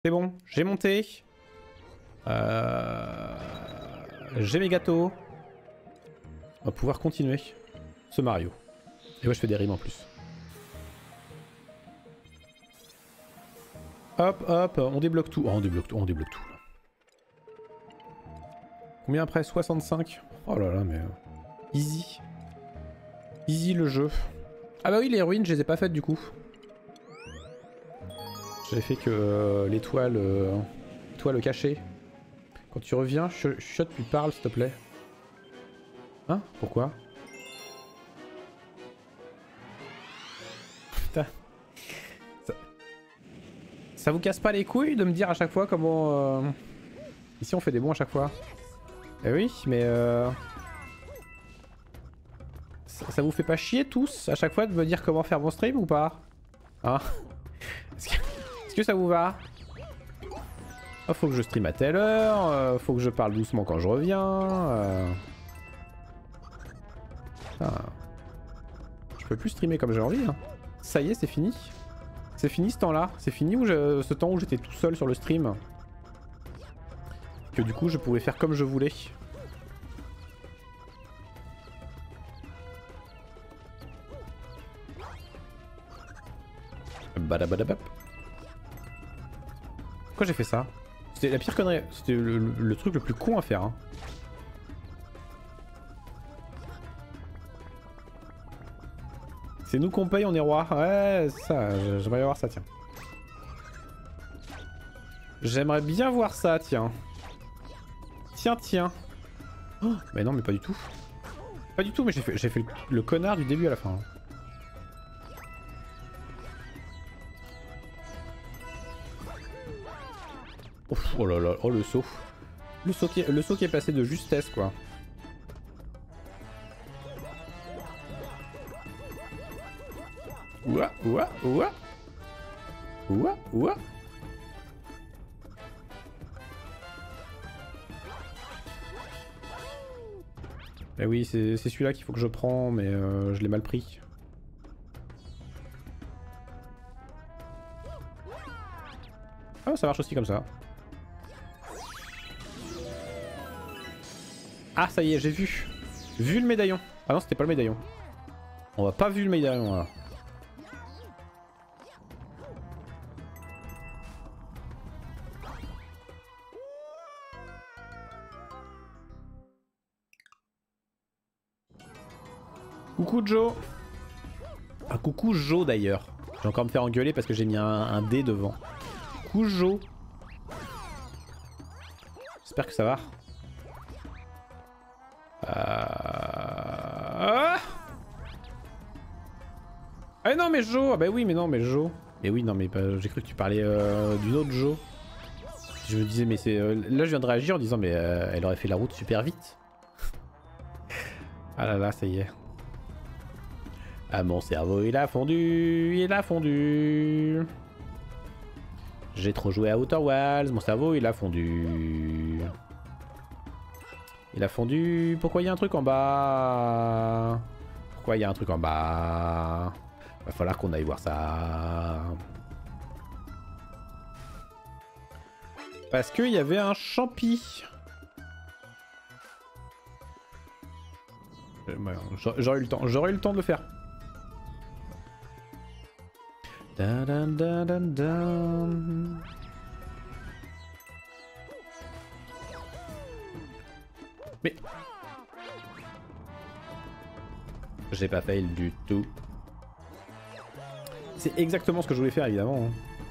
C'est bon, j'ai monté. J'ai mes gâteaux. On va pouvoir continuer ce Mario. Et moi je fais des rimes en plus. Hop, hop, on débloque tout. Oh, on débloque tout, on débloque tout. Combien après? 65. Oh là là, mais... easy. Easy le jeu. Ah bah oui, les ruines, je les ai pas faites du coup. J'ai fait que l'étoile... l'étoile cachée. Quand tu reviens, chuchote puis parle s'il te plaît. Hein? Pourquoi? Putain. Ça vous casse pas les couilles de me dire à chaque fois comment... Ici on fait des bons à chaque fois. Eh oui, mais ça vous fait pas chier tous à chaque fois de me dire comment faire mon stream ou pas? Hein? Est-ce que ça vous va? Oh, faut que je stream à telle heure, faut que je parle doucement quand je reviens. Je peux plus streamer comme j'ai envie. Hein. Ça y est, c'est fini. C'est fini ce temps-là. C'est fini ce temps où j'étais tout seul sur le stream. Que du coup je pouvais faire comme je voulais. Badabadabap. Pourquoi j'ai fait ça? C'était la pire connerie. C'était le truc le plus con à faire. Hein. C'est nous qu'on paye, on est roi. Ouais, ça, j'aimerais voir ça, tiens. J'aimerais bien voir ça, tiens. Tiens, tiens. Oh, mais non, mais pas du tout. Pas du tout, mais j'ai fait le connard du début à la fin. Ouf, oh là là, oh le saut. Le saut qui est passé de justesse, quoi. Ouah, ouah, ouah. Ouah, ouah. Eh oui, c'est celui-là qu'il faut que je prends, mais je l'ai mal pris. Ah, ça marche aussi comme ça. Ah, ça y est, j'ai vu. Vu le médaillon. Ah non, c'était pas le médaillon. On va pas vu le médaillon, là. Coucou Joe. Ah coucou Joe d'ailleurs. Je vais encore me faire engueuler parce que j'ai mis un D devant. Coucou Joe. J'espère que ça va. Ah non mais Joe. Ah bah oui mais non mais Joe. Mais oui non mais j'ai cru que tu parlais d'une autre Joe. Je me disais mais c'est... là je viens de réagir en disant mais elle aurait fait la route super vite. Ah là là ça y est. Ah mon cerveau il a fondu, il a fondu. J'ai trop joué à Outer Wilds, mon cerveau il a fondu. Il a fondu. Pourquoi il y a un truc en bas? Pourquoi il y a un truc en bas? Va falloir qu'on aille voir ça. Parce qu'il y avait un champi. J'aurais eu le temps de le faire. Da, da, da, da, da. Mais... j'ai pas fail du tout. C'est exactement ce que je voulais faire évidemment.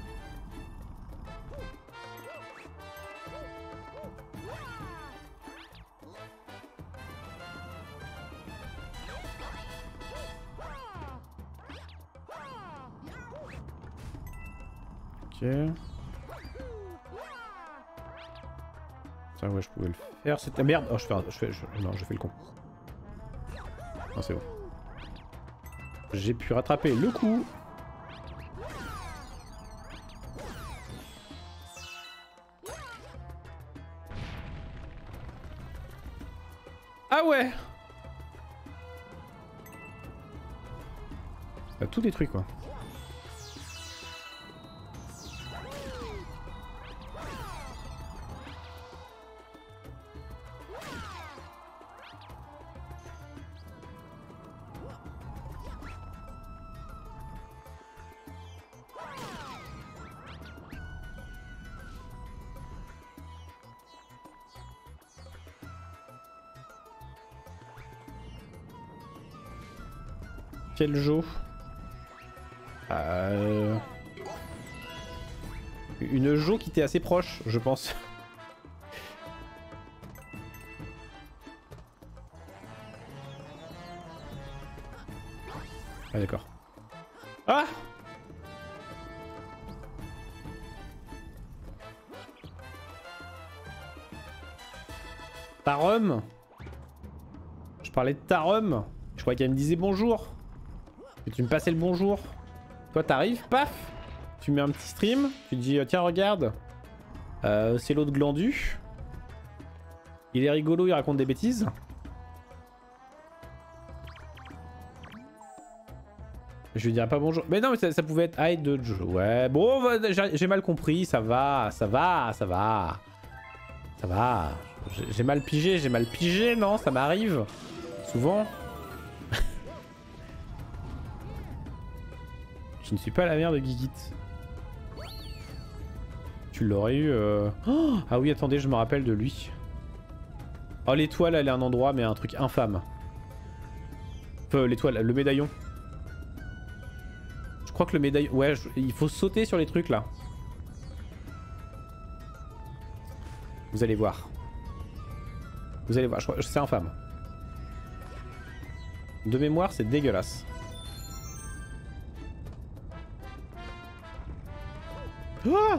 Ok. Ça ouais je pouvais le faire. C'était merde. Oh non je fais le con. Non c'est bon. J'ai pu rattraper le coup. Ah ouais. Ça a tout détruit quoi. quel Jo? Une Jo qui était assez proche, je pense. Ah d'accord. Ah! Tarum? Je parlais de Tarum. Je croyais qu'elle me disait bonjour. Que tu me passais le bonjour. Toi t'arrives, paf! Tu mets un petit stream. Tu te dis tiens regarde. C'est l'autre glandu. Il est rigolo, il raconte des bêtises. Je lui dirais pas bonjour. Mais non, mais ça pouvait être Hi Dojo. Ouais, bon, j'ai mal compris. Ça va, ça va, ça va. Ça va. J'ai mal pigé, non? Ça m'arrive. Souvent. Je ne suis pas la mère de Gigit. Tu l'aurais eu... Oh, ah oui, attendez, je me rappelle de lui. Oh, l'étoile, elle est un endroit, mais un truc infâme. Enfin, l'étoile, le médaillon. Je crois que le médaillon... Ouais, il faut sauter sur les trucs, là. Vous allez voir. Vous allez voir, c'est infâme. De mémoire, c'est dégueulasse. Ah!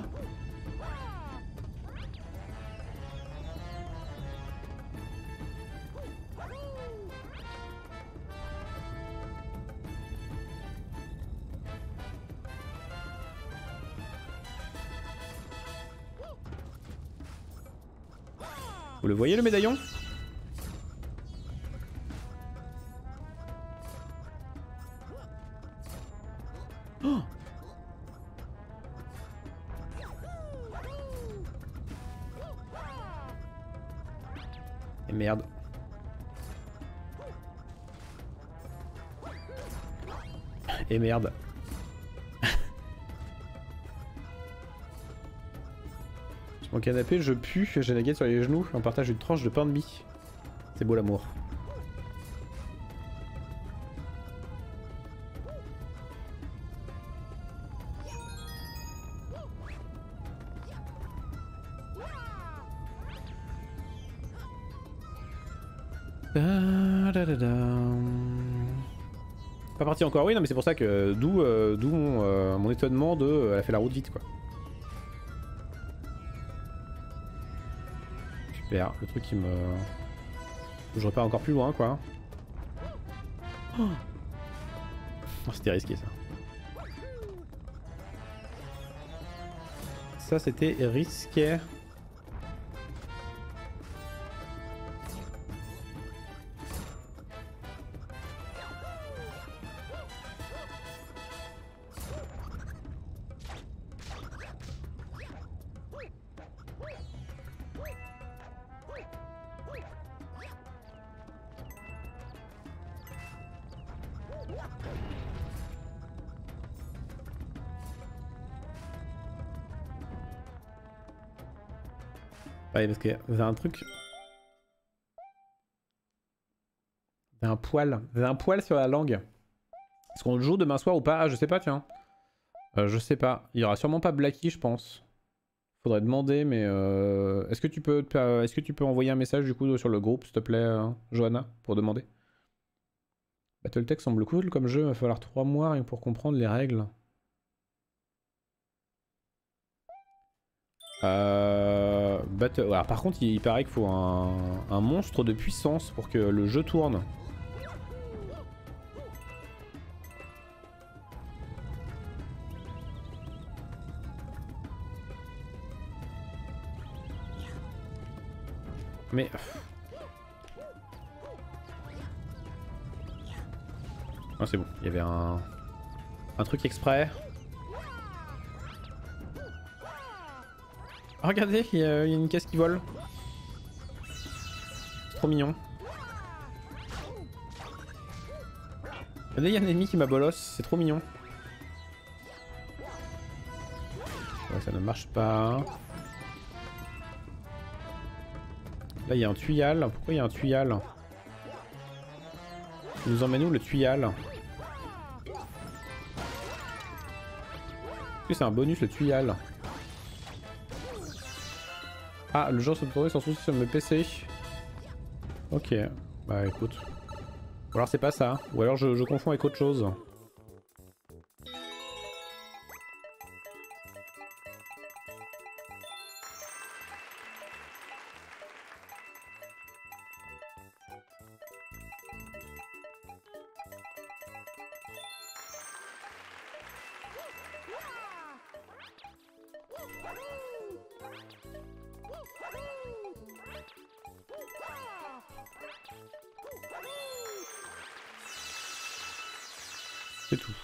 Vous le voyez le médaillon? Oh! Et merde. Et merde. Sur mon canapé, je pue, j'ai la guette sur les genoux, on partage une tranche de pain de mie. C'est beau l'amour. Pas parti encore, oui, non mais c'est pour ça que d'où mon étonnement de elle a fait la route vite quoi. Super, le truc qui me... Je repars encore plus loin quoi. Oh, c'était risqué ça. Ça c'était risqué. Ouais, parce qu'il y avait un truc... Il y a un poil. Il y a un poil sur la langue. Est-ce qu'on le joue demain soir ou pas? Ah, je sais pas, tiens. Je sais pas. Il y aura sûrement pas Blacky, je pense. Faudrait demander, mais... Est-ce que tu peux envoyer un message, du coup, sur le groupe, s'il te plaît, Johanna, pour demander? Battletech semble cool comme jeu, il va falloir 3 mois pour comprendre les règles. Alors, par contre, il paraît qu'il faut un monstre de puissance pour que le jeu tourne. Mais... Ah, c'est bon, il y avait un truc exprès. Oh, regardez, il y a une caisse qui vole. C'est trop mignon. Regardez, il y a un ennemi qui m'a bolos, c'est trop mignon. Ouais, ça ne marche pas. Là, il y a un tuyal. Pourquoi il y a un tuyal? Il nous emmène où le tuyal? que c'est un bonus le tuyal? Ah, le jeu se peut tourner sans souci sur le PC. Ok, bah écoute. Ou alors c'est pas ça, ou alors je confonds avec autre chose. C'est tout.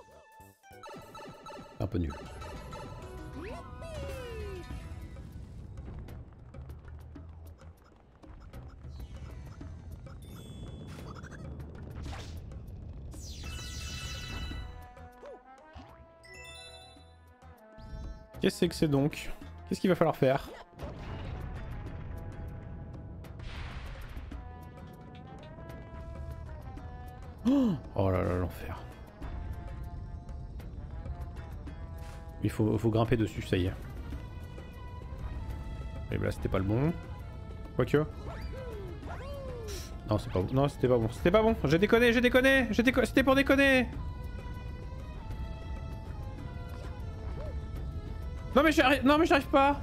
Un peu nul. Qu'est-ce que c'est donc? Qu'est-ce qu'il va falloir faire? Oh là là, l'enfer. Il faut grimper dessus, ça y est. Et là, c'était pas le bon. Quoique. Non, c'est pas bon. Non, c'était pas bon. C'était pas bon. J'ai déconné, j'ai déconné. C'était pour déconner. Non mais j'arrive pas.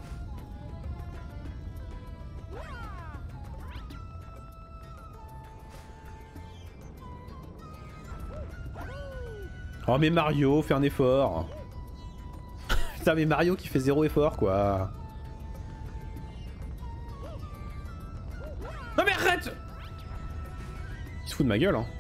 Oh mais Mario, fais un effort. Putain mais Mario qui fait zéro effort quoi. Non mais arrête. Il se fout de ma gueule hein.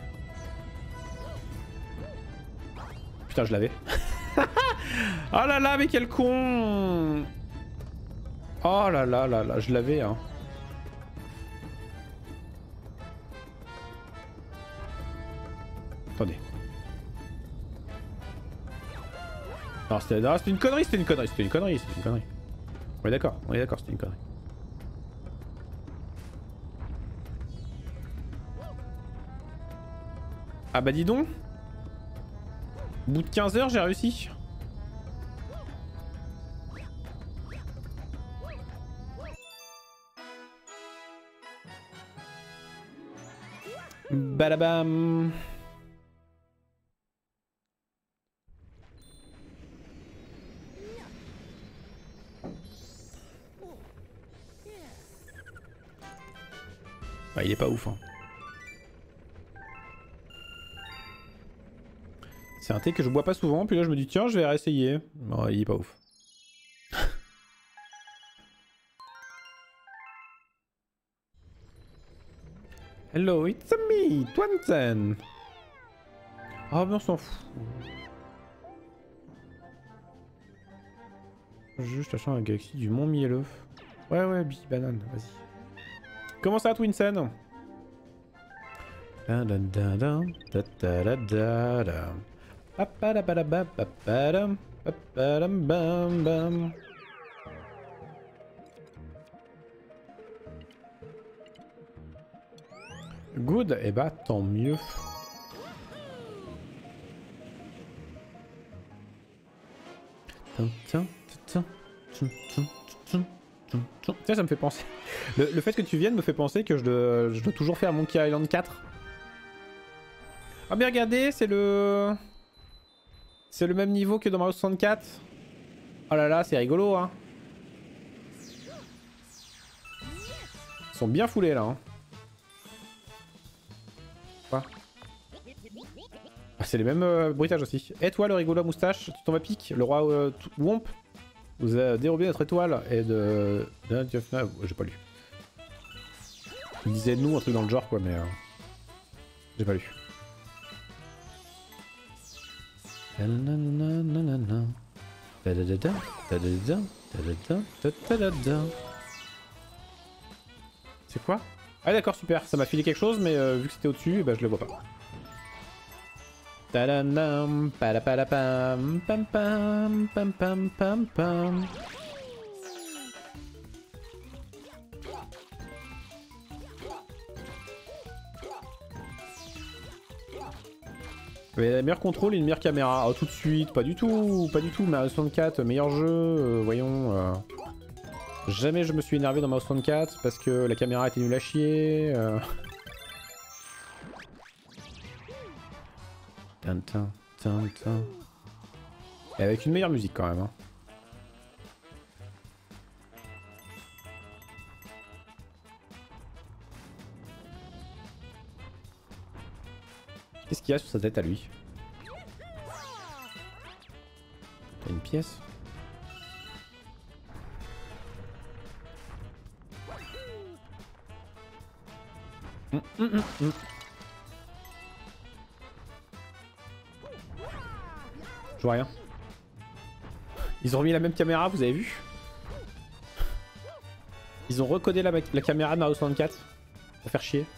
Putain je l'avais. Oh là là mais quel con. Oh là là là là, je l'avais hein. Attendez. Non c'était une connerie, c'était une connerie, c'était une connerie, c'était une connerie. On est d'accord, c'était une connerie. Ah bah dis donc. Au bout de 15 heures j'ai réussi. Badabam. Bah, il est pas ouf hein. C'est un thé que je bois pas souvent, puis là je me dis tiens je vais réessayer. Non il est pas ouf. Hello, it's me, Twansen. Ah mais on s'en fout. Juste acheter un Galaxy du Mont Mielleux. Ouais ouais, Big Banane, vas-y. Comment ça Twinsen? Good, et bah tant mieux. Tiens, ça me fait penser. Le fait que tu viennes me fait penser que je dois toujours faire Monkey Island 4. Ah mais regardez, c'est le même niveau que dans Mario 64. Oh là là, c'est rigolo hein. Ils sont bien foulés là hein. Quoi? Ah, c'est les mêmes bruitages aussi. Et toi le rigolo à moustache, tu t'en vas pique, le roi Womp vous a dérobé notre étoile et de... J'ai pas lu. Il disait nous, un truc dans le genre quoi, mais... J'ai pas lu. C'est quoi? Ah d'accord, super, ça m'a filé quelque chose, mais vu que c'était au-dessus, bah, je le vois pas. Tadadam, padapam, pam pam, pam pam pam pam. Mais meilleur contrôle et une meilleure caméra. Oh, tout de suite, pas du tout, pas du tout. Mario 64, meilleur jeu, voyons. Jamais je me suis énervé dans Mario 64 parce que la caméra était nulle à chier. Tintin, tintin. Et avec une meilleure musique quand même. Hein. Qu'est-ce qu'il y a sur sa tête à lui? T'as une pièce? Je vois rien. Ils ont remis la même caméra, vous avez vu? Ils ont recodé la caméra de Mario 64 pour faire chier.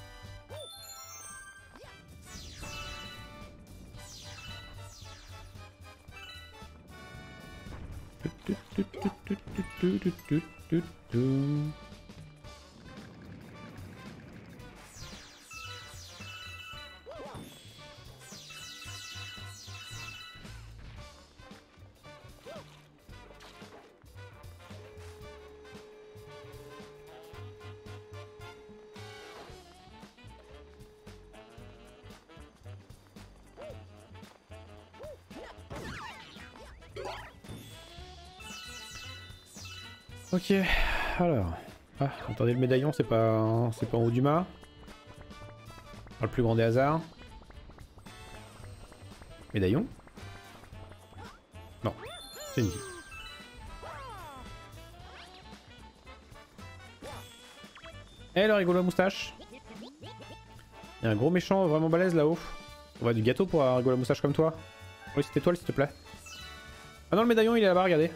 Ok, alors... Ah, attendez, le médaillon, c'est pas en haut du mât. Pas le plus grand des hasards. Médaillon? Non, c'est une vie. Eh, le rigolo à moustache. Il y a un gros méchant vraiment balèze là-haut. On va du gâteau pour un rigolo à moustache comme toi. Oui, cette étoile, s'il te plaît. Ah non, le médaillon, il est là-bas, regardez.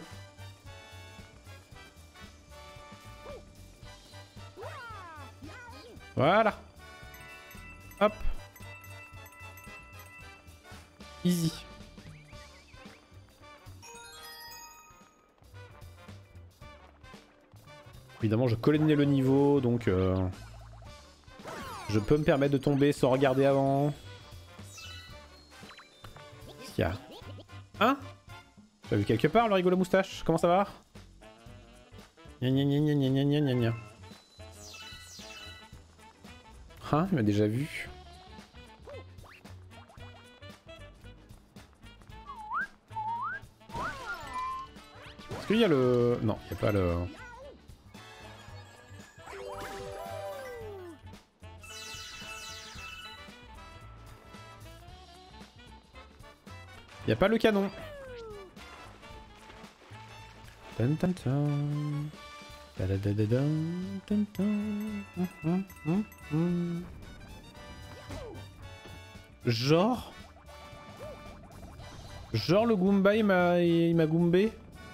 Voilà. Hop. Easy. Évidemment, je connais le niveau, donc... je peux me permettre de tomber sans regarder avant. Qu'est-ce qu'il y a? Hein? Tu as vu quelque part, le rigolo moustache? Comment ça va? Gna gna gna gna gna gna gna gna. Hein, il m'a déjà vu. Est-ce qu'il y a le... Non, il n'y a pas le... Il n'y a pas le canon. Tan tan tan. Genre le Goomba il m'a goombé.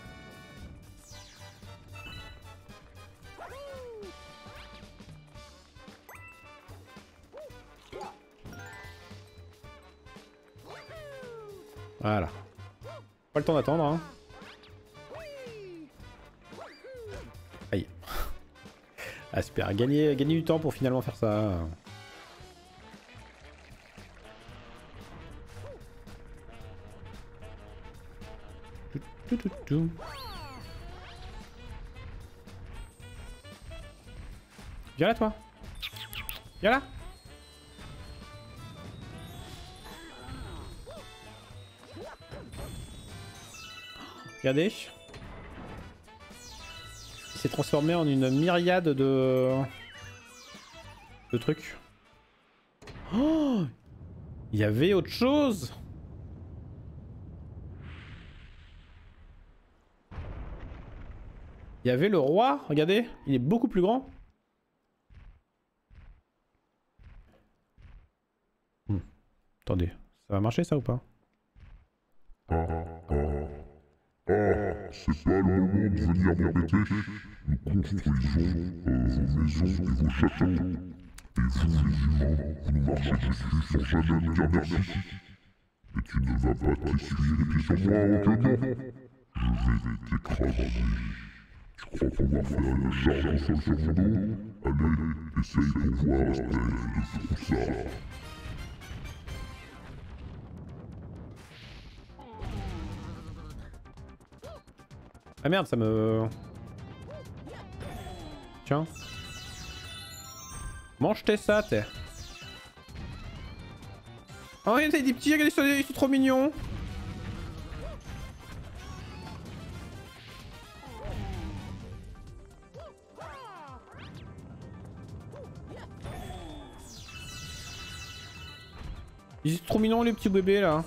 Voilà. Pas le temps d'attendre hein. Aïe. Ah super, gagner du temps pour finalement faire ça. Viens là toi. Viens là. Regardez. Il s'est transformé en une myriade de trucs. Oh, il y avait autre chose. Il y avait le roi, regardez, il est beaucoup plus grand. Attendez, ça va marcher ça ou pas? C'est pas le moment de venir m'embêter. Nous construisons vos maisons et vos châteaux. Et vous, les humains, vous nous marchez dessus sans jamais nous dire merci. Mais tu ne vas pas t'essuyer les pieds sur moi en tenant. Je vais t'écraser. Tu crois pouvoir faire une charge au sol sur mon dos? Allez, essaye pour voir, espèce de froussard. Ah merde, ça me... Tiens. Mange tes ça, t'es. Oh, il y a des petits, regardez, ils sont trop mignons. Ils sont trop mignons les petits bébés là.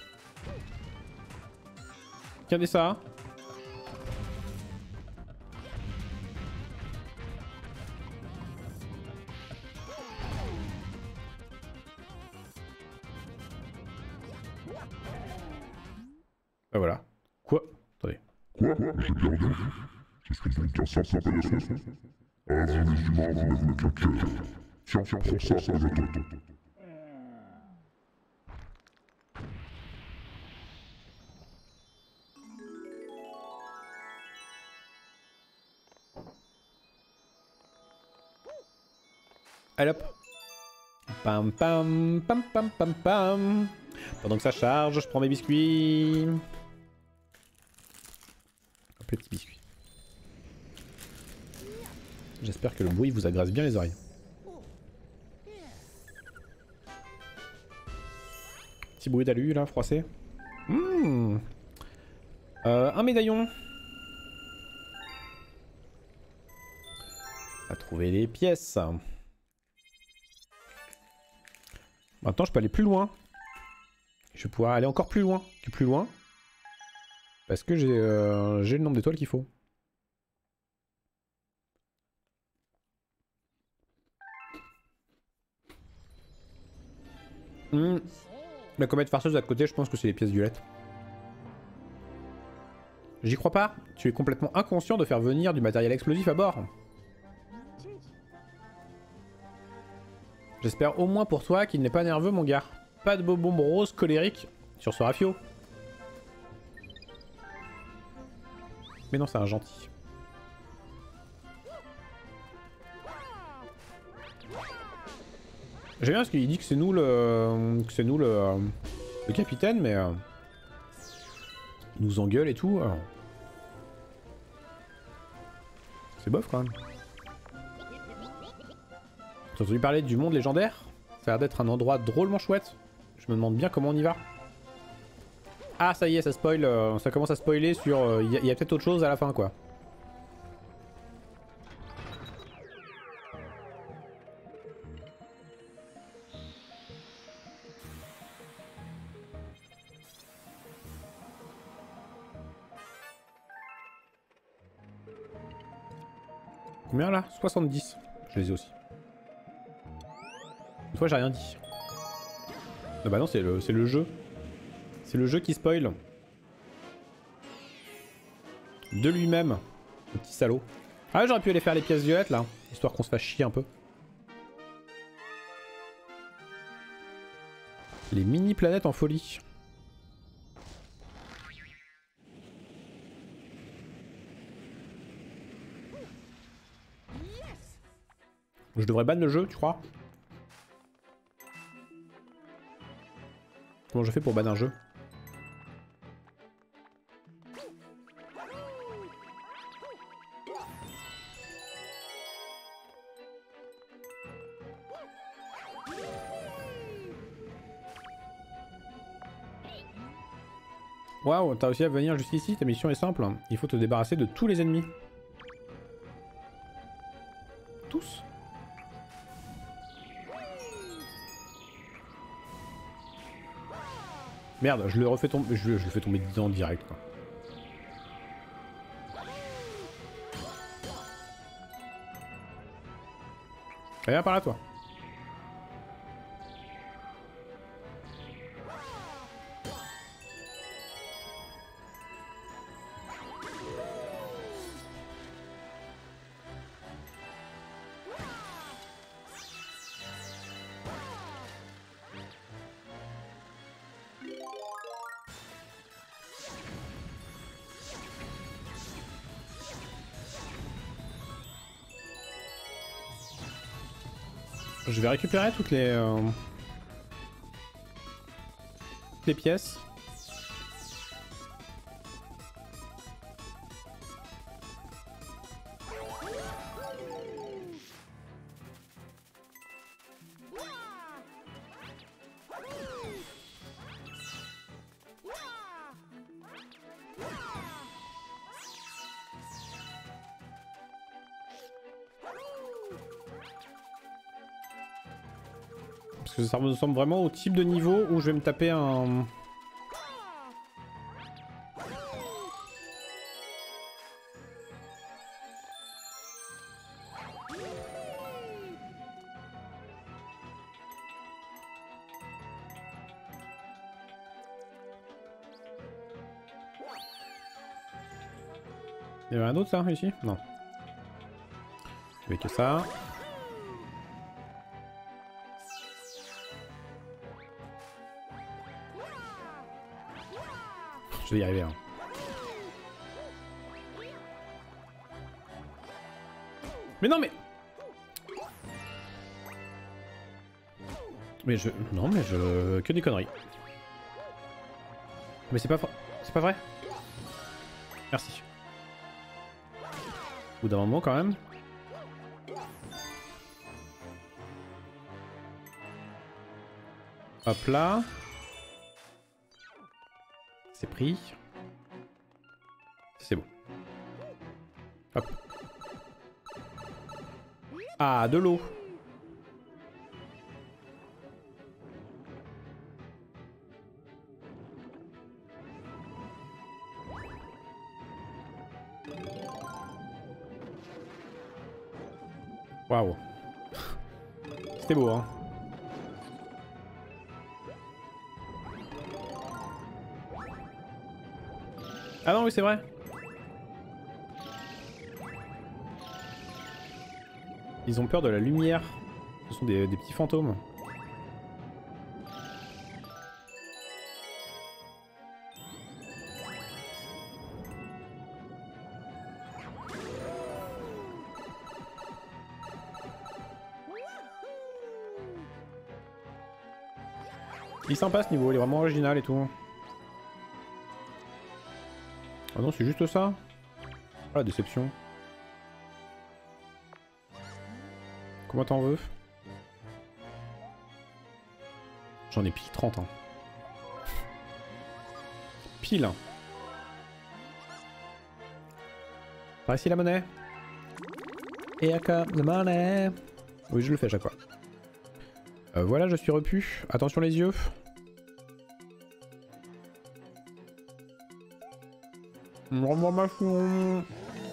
Regardez ça. Bah voilà. Quoi? Attendez. Quoi? J'ai perdu? C'est ce que vous me ça pas la sauce? Ah, vous les humains, vous n'avez qu'un cœur. Tiens, prends ça, Anatole. Allez hop. Pam pam pam pam pam pam. Pendant que ça charge, je prends mes biscuits. Un petit biscuit. J'espère que le bruit vous agresse bien les oreilles. Petit bruit d'alu là, froissé. Un médaillon. On va trouver les pièces. Maintenant, je peux aller plus loin. Je vais pouvoir aller encore plus loin que plus loin. Parce que j'ai le nombre d'étoiles qu'il faut. La comète farceuse à côté, je pense que c'est les pièces violettes. J'y crois pas. Tu es complètement inconscient de faire venir du matériel explosif à bord. J'espère au moins pour toi qu'il n'est pas nerveux, mon gars. Pas de bonbons roses colériques sur ce rafio. Mais non, c'est un gentil. J'aime bien parce qu'il dit que c'est nous le... le capitaine, mais... il nous engueule et tout. C'est bof quand même. T'as entendu parler du monde légendaire? Ça a l'air d'être un endroit drôlement chouette. Je me demande bien comment on y va. Ah ça y est, ça spoil, ça commence à spoiler sur... Il y a peut-être autre chose à la fin quoi. Combien là? 70. Je les ai aussi. Une fois j'ai rien dit. Non bah non, c'est le jeu. C'est le jeu qui spoil. De lui-même. Le petit salaud. Ah j'aurais pu aller faire les pièces violettes là. Histoire qu'on se fasse chier un peu. Les mini planètes en folie. Je devrais ban le jeu, tu crois? Comment je fais pour ban un jeu? Waouh, t'as réussi à venir jusqu'ici, ta mission est simple. Il faut te débarrasser de tous les ennemis. Tous? Merde, je le refais tomber, je le fais tomber dedans direct quoi. Viens par là toi. Je vais récupérer toutes les pièces. Parce que ça ressemble vraiment au type de niveau où je vais me taper un... Il y avait un autre ça ici? Non. Il y avait que ça. Je vais y arriver. Hein. Mais non mais... Mais je... Non mais je... Que des conneries. Mais c'est pas... C'est pas vrai? Merci. Au bout d'un moment quand même. Hop là. C'est pris. C'est bon. Hop. Ah, de l'eau. Waouh. C'était beau, hein. Ah non, oui, c'est vrai. Ils ont peur de la lumière. Ce sont des petits fantômes. Il est sympa ce niveau, il est vraiment original et tout. Ah non, c'est juste ça. Ah, la déception. Comment t'en veux? J'en ai pile 30 hein. Pile. Par ici la monnaie. Et encore la monnaie. Oui, je le fais à chaque fois. Voilà, je suis repu. Attention les yeux. Rends-moi ma fou.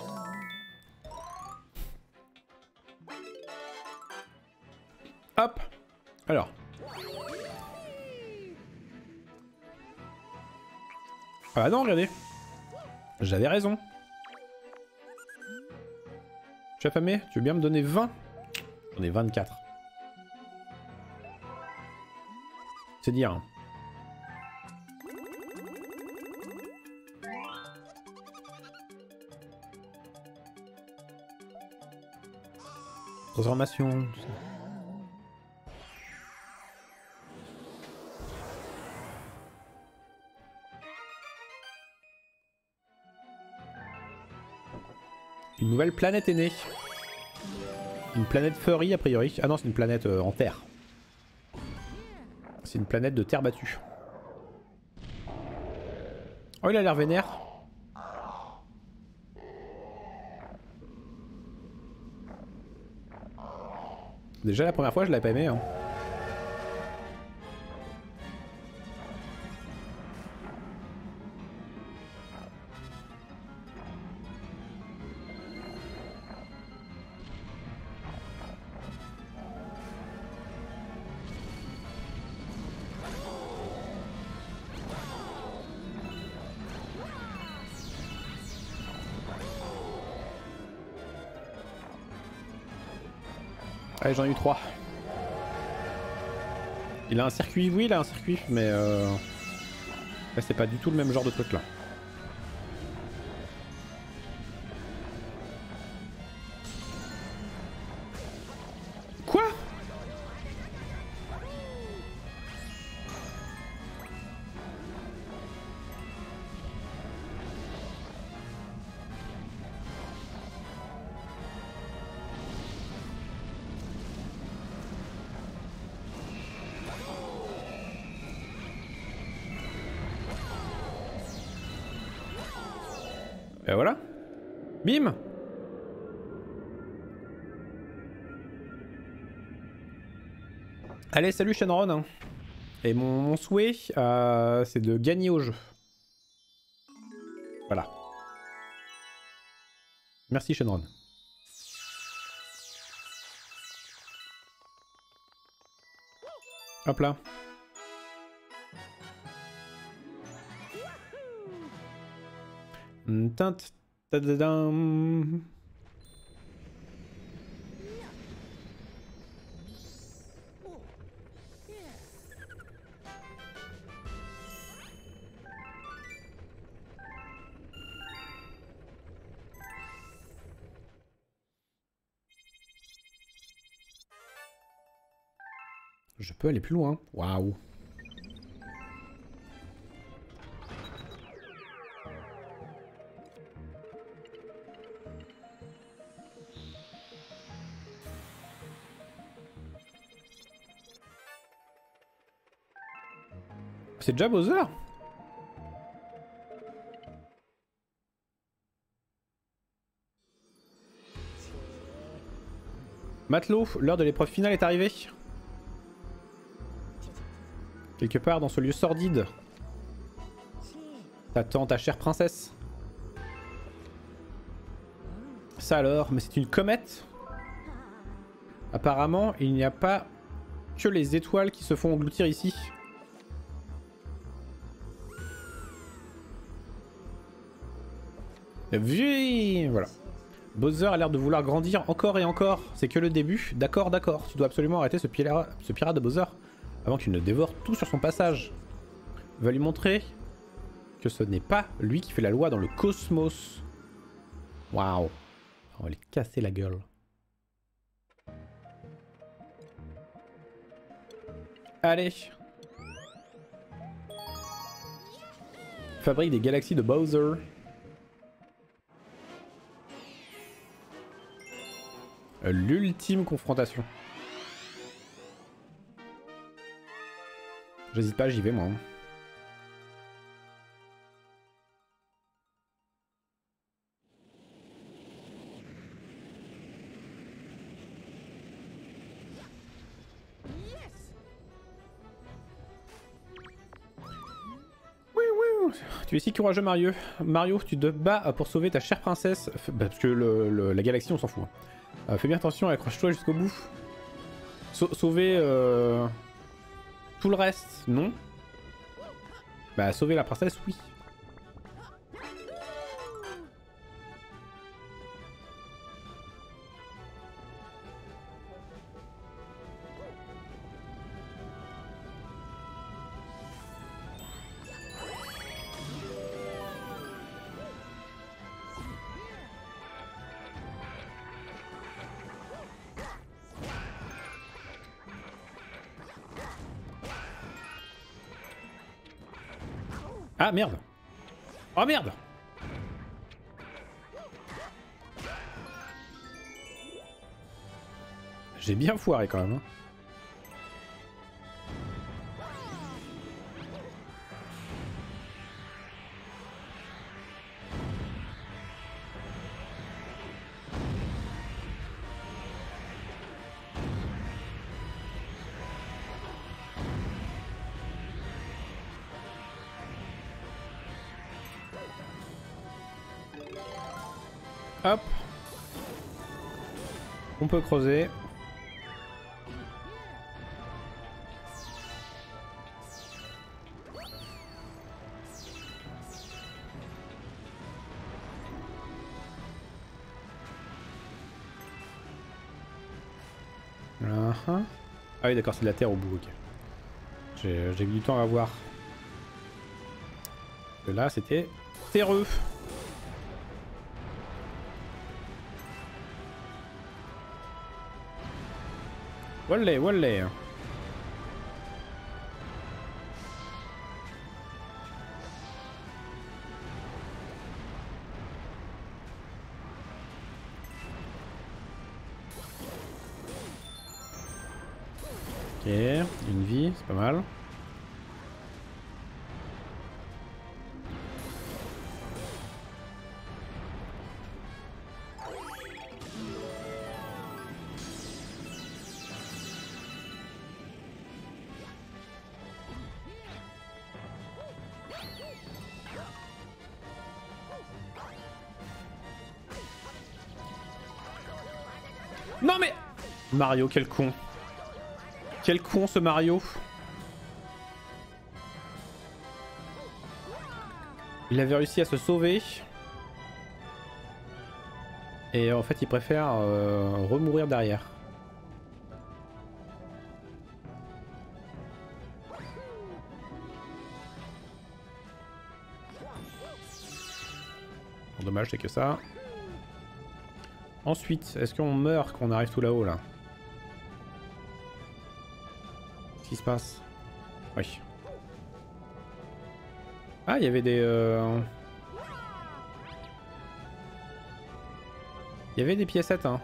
Hop. Alors. Ah non, regardez. J'avais raison. Je suis affamé. Tu veux bien me donner 20? J'en ai 24. C'est dire. Hein. Transformation. Une nouvelle planète est née. Une planète furry a priori. Ah non, c'est une planète en terre. C'est une planète de terre battue. Oh, il a l'air vénère. Déjà la première fois je l'avais pas aimé hein. Allez, j'en ai eu 3. Il a un circuit, oui il a un circuit, mais là c'est pas du tout le même genre de truc là. Quoi? Et voilà. Bim. Allez, salut Shenron. Et mon souhait, c'est de gagner au jeu. Voilà. Merci Shenron. Hop là. Je peux aller plus loin. Waouh. C'est déjà Bowser? Matelot, l'heure de l'épreuve finale est arrivée. Quelque part dans ce lieu sordide. T'attends ta chère princesse. Ça alors, mais c'est une comète? Apparemment, il n'y a pas que les étoiles qui se font engloutir ici. Voilà. Bowser a l'air de vouloir grandir encore et encore. C'est que le début. D'accord, d'accord. Tu dois absolument arrêter ce pirate de Bowser avant qu'il ne dévore tout sur son passage. Va lui montrer que ce n'est pas lui qui fait la loi dans le cosmos. Waouh. On va lui casser la gueule. Allez. Fabrique des galaxies de Bowser. L'ultime confrontation. J'hésite pas, j'y vais moi. Tu es si courageux Mario. Mario, tu te bats pour sauver ta chère princesse. Parce que la galaxie on s'en fout. Fais bien attention, accroche-toi jusqu'au bout. Sauver tout le reste, non? Bah sauver la princesse, oui. Ah merde! Oh merde! J'ai bien foiré quand même. Hein. Hop. On peut creuser. Ah oui d'accord, c'est de la terre au bout, ok. J'ai eu du temps à voir. Et là c'était terreux. Wallé, wallé. Ok, une vie, c'est pas mal. Non mais... Mario, quel con. Quel con ce Mario. Il avait réussi à se sauver. Et en fait il préfère remourir derrière. Bon, dommage c'est que ça. Ensuite, est-ce qu'on meurt quand on arrive tout là-haut là? Qu'est-ce qui se passe? Oui. Ah, il y avait des... Il y avait des piécettes, hein.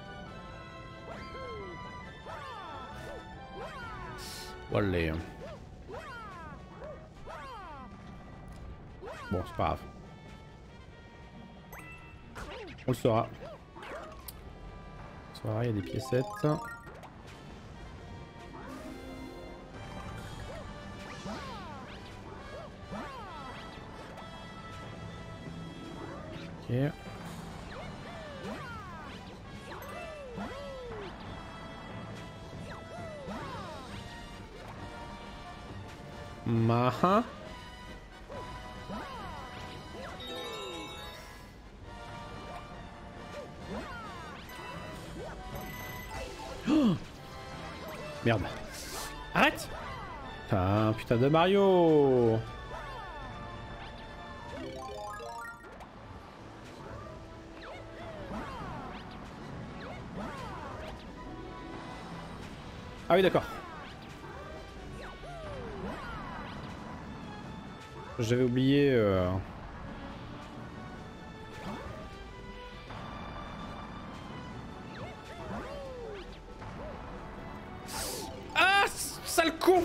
Voilà. Bon, c'est pas grave. On le saura. On saura, il y a des piécettes. Ok. Maha. Oh, merde. Arrête. Ah, putain de Mario. Ah oui, d'accord. J'avais oublié... Ah, sale con.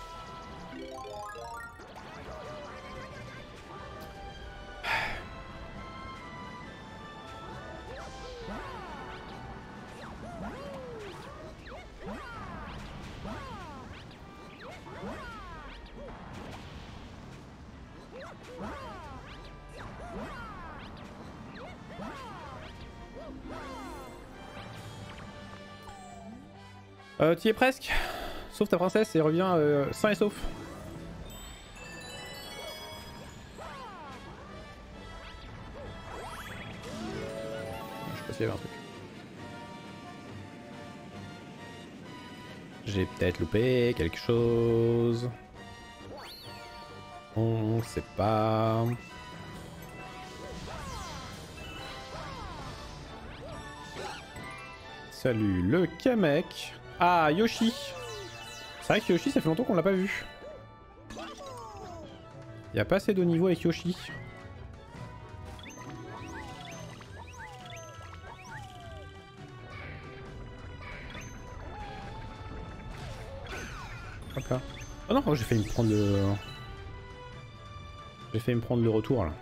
Tu y es presque. Sauve ta princesse et reviens sain et sauf. Je sais pas s'il y avait un truc. J'ai peut-être loupé quelque chose. On sait pas. Salut le Kamek. Ah, Yoshi. C'est vrai que Yoshi, ça fait longtemps qu'on l'a pas vu. Il y a pas assez de niveau avec Yoshi. Hop là. Oh non, j'ai failli me prendre le... J'ai failli me prendre le retour là.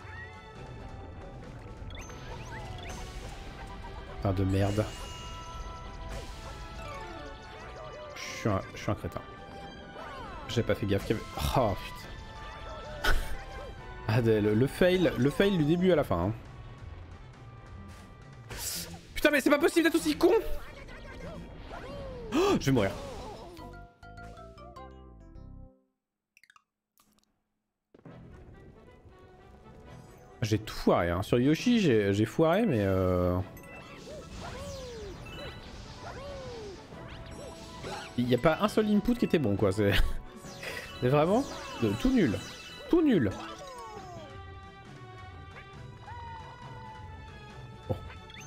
Putain de merde. Je suis un crétin. J'ai pas fait gaffe qu'il y avait... Oh putain. Ah, le fail du début à la fin. Hein. Putain mais c'est pas possible d'être aussi con. Oh, je vais mourir. J'ai tout foiré. Hein. Sur Yoshi j'ai foiré mais... Il n'y a pas un seul input qui était bon quoi, c'est vraiment tout nul. Tout nul. Bon.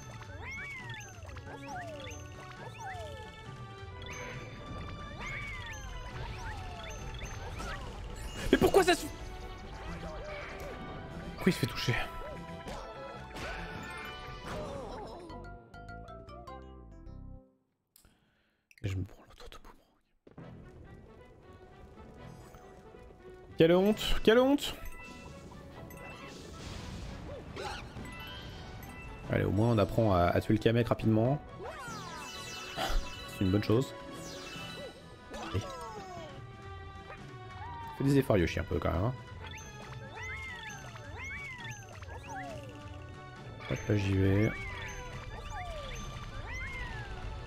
Mais pourquoi ça se... Pourquoi il se fait toucher? Et je me prends l'autre de boomerang. Quelle honte! Quelle honte! Allez, au moins on apprend à tuer le Kamek rapidement. C'est une bonne chose. Allez. Fais des efforts Yoshi un peu quand même. Hein. Hop là j'y vais.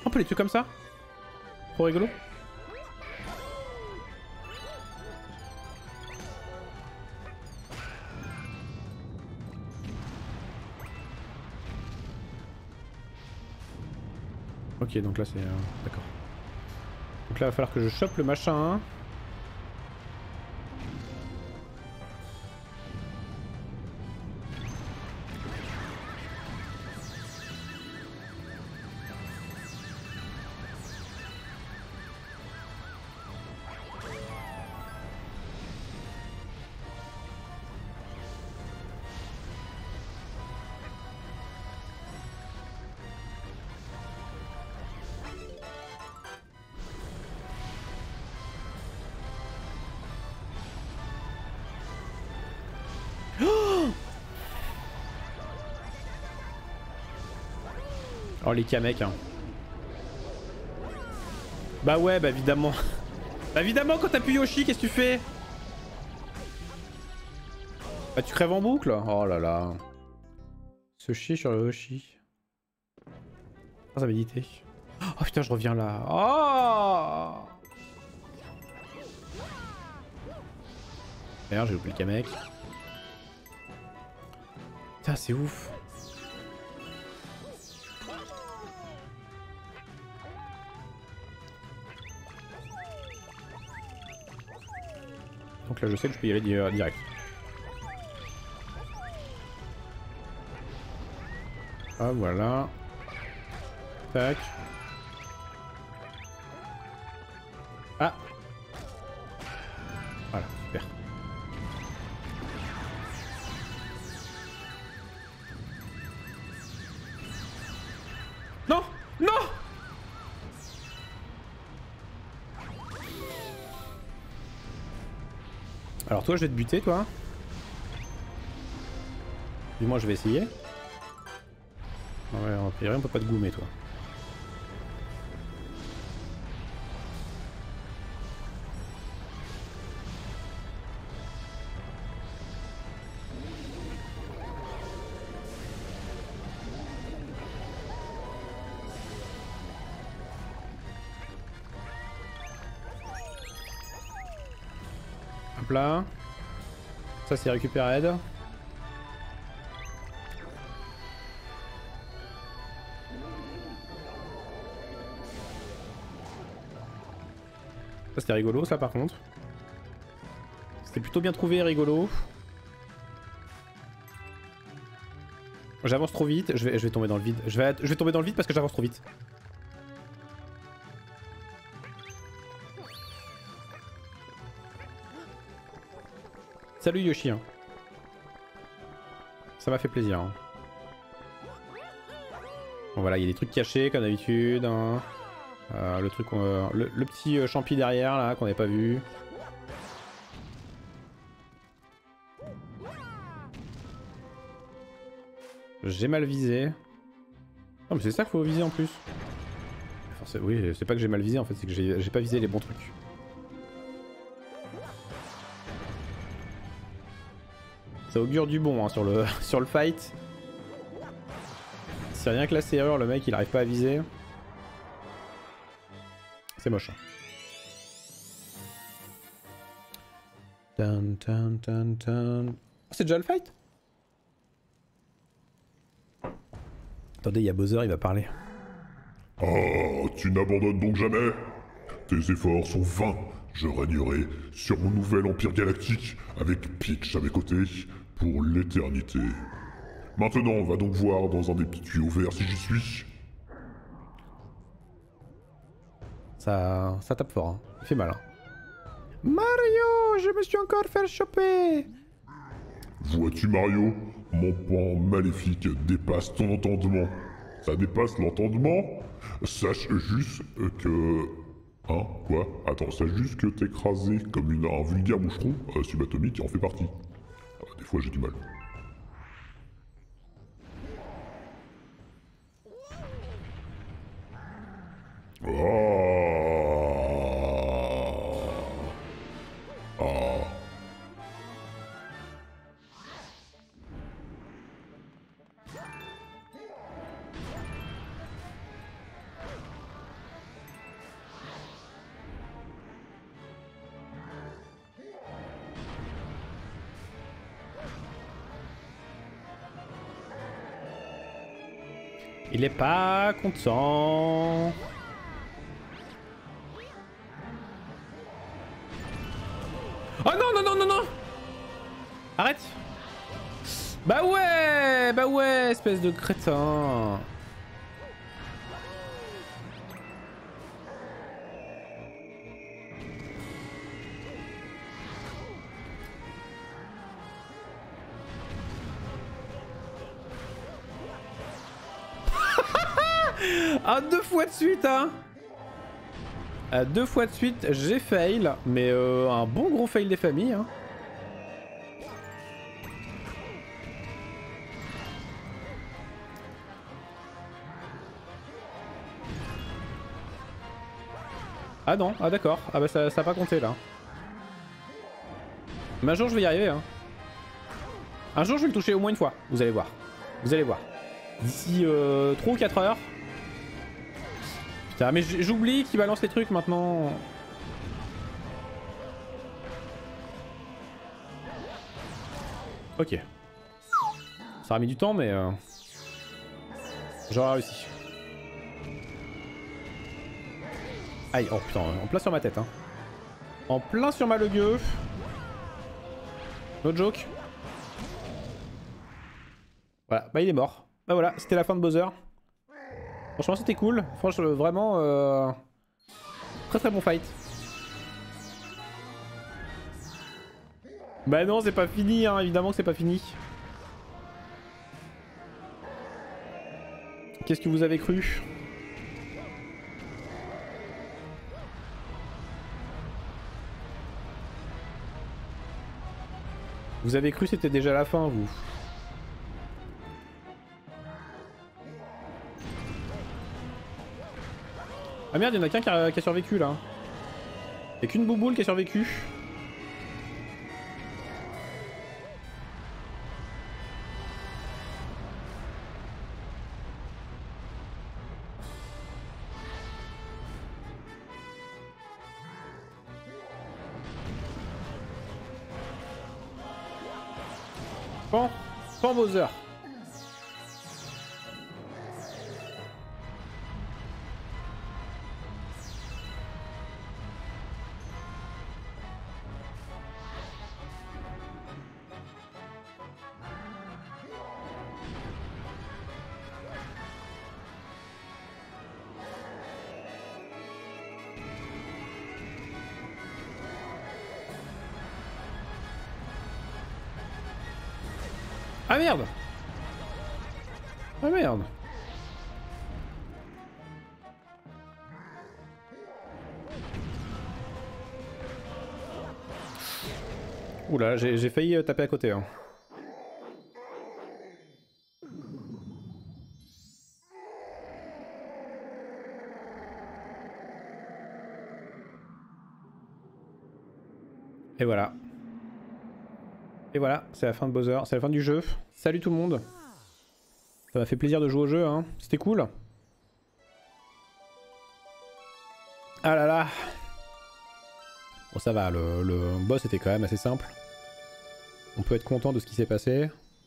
On peut les tuer comme ça? Trop rigolo. Ok, donc là c'est... D'accord. Donc là il va falloir que je chope le machin. Oh les Kamek hein. Bah ouais, bah évidemment. Bah évidemment quand t'appuies Yoshi, qu'est-ce que tu fais? Bah tu crèves en boucle. Oh là là. Se chier sur le Yoshi. Ah, ça méditer. Oh putain, je reviens là. Oh. D'ailleurs, j'ai loupé le Kamek. Putain, c'est ouf. Donc là, je sais que je peux y aller direct. Ah, voilà. Tac. Ah. Voilà, super. Non! Non! Alors toi, je vais te buter, toi. Du moins, je vais essayer. Ouais, a priori, on peut pas te goumer, toi. Hop là. Ça, c'est récupéré. Ça c'était rigolo ça par contre. C'était plutôt bien trouvé, rigolo. J'avance trop vite, je vais tomber dans le vide. Je vais tomber dans le vide parce que j'avance trop vite. Salut Yoshi. Hein. Ça m'a fait plaisir. Hein. Bon voilà, il y a des trucs cachés comme d'habitude. Hein. Le truc, le petit champi derrière là qu'on n'avait pas vu. J'ai mal visé. Non mais c'est ça qu'il faut viser en plus. Enfin, oui, c'est pas que j'ai mal visé en fait, c'est que j'ai pas visé les bons trucs. Ça augure du bon hein, sur le fight. C'est rien que la serrure, le mec il arrive pas à viser. C'est moche. Hein. Oh, c'est déjà le fight? Attendez, il y a Bowser, il va parler. Ah, tu n'abandonnes donc jamais? Tes efforts sont vains. Je régnerai sur mon nouvel empire galactique avec Peach à mes côtés pour l'éternité. Maintenant, on va donc voir dans un des petits tuyaux verts si j'y suis. Ça tape fort, hein. Il fait mal. Hein. Mario, je me suis encore fait choper. Vois-tu Mario, mon pan maléfique dépasse ton entendement. Ça dépasse l'entendement? Sache juste que... Hein? Quoi? Attends, sache juste que t'écraser comme un vulgaire moucheron subatomique en fait partie. Des fois j'ai du mal. Il est pas content. Oh non, non, non, non, non. Arrête. Bah ouais, espèce de crétin. Ah, 2 fois de suite, hein. 2 fois de suite, j'ai fail, mais un bon gros fail des familles, hein. Ah non, ah d'accord, ah bah ça a pas compté là. Mais un jour je vais y arriver, hein. Un jour je vais le toucher au moins une fois, vous allez voir. Vous allez voir. D'ici 3 ou 4 heures. Putain, mais j'oublie qu'il balance les trucs maintenant. Ok. Ça a mis du temps, mais j'aurais réussi. Aïe, oh putain, en plein sur ma tête, hein. En plein sur ma gueux. No joke. Voilà, bah il est mort. Bah voilà, c'était la fin de Bowser. Franchement, c'était cool. Franchement, vraiment... Très très bon fight. Bah non, c'est pas fini, hein. Évidemment que c'est pas fini. Qu'est-ce que vous avez cru? Vous avez cru c'était déjà la fin, vous? Ah merde, y'en a qu'un qui a survécu là. Y'a qu'une bouboule qui a survécu. Pan Bowser. Ah merde! Ah merde! Oula, j'ai failli taper à côté. Hein. Et voilà. Et voilà, c'est la fin de Bowser, c'est la fin du jeu. Salut tout le monde. Ça m'a fait plaisir de jouer au jeu, hein. C'était cool. Ah là là. Bon ça va, le boss était quand même assez simple. On peut être content de ce qui s'est passé.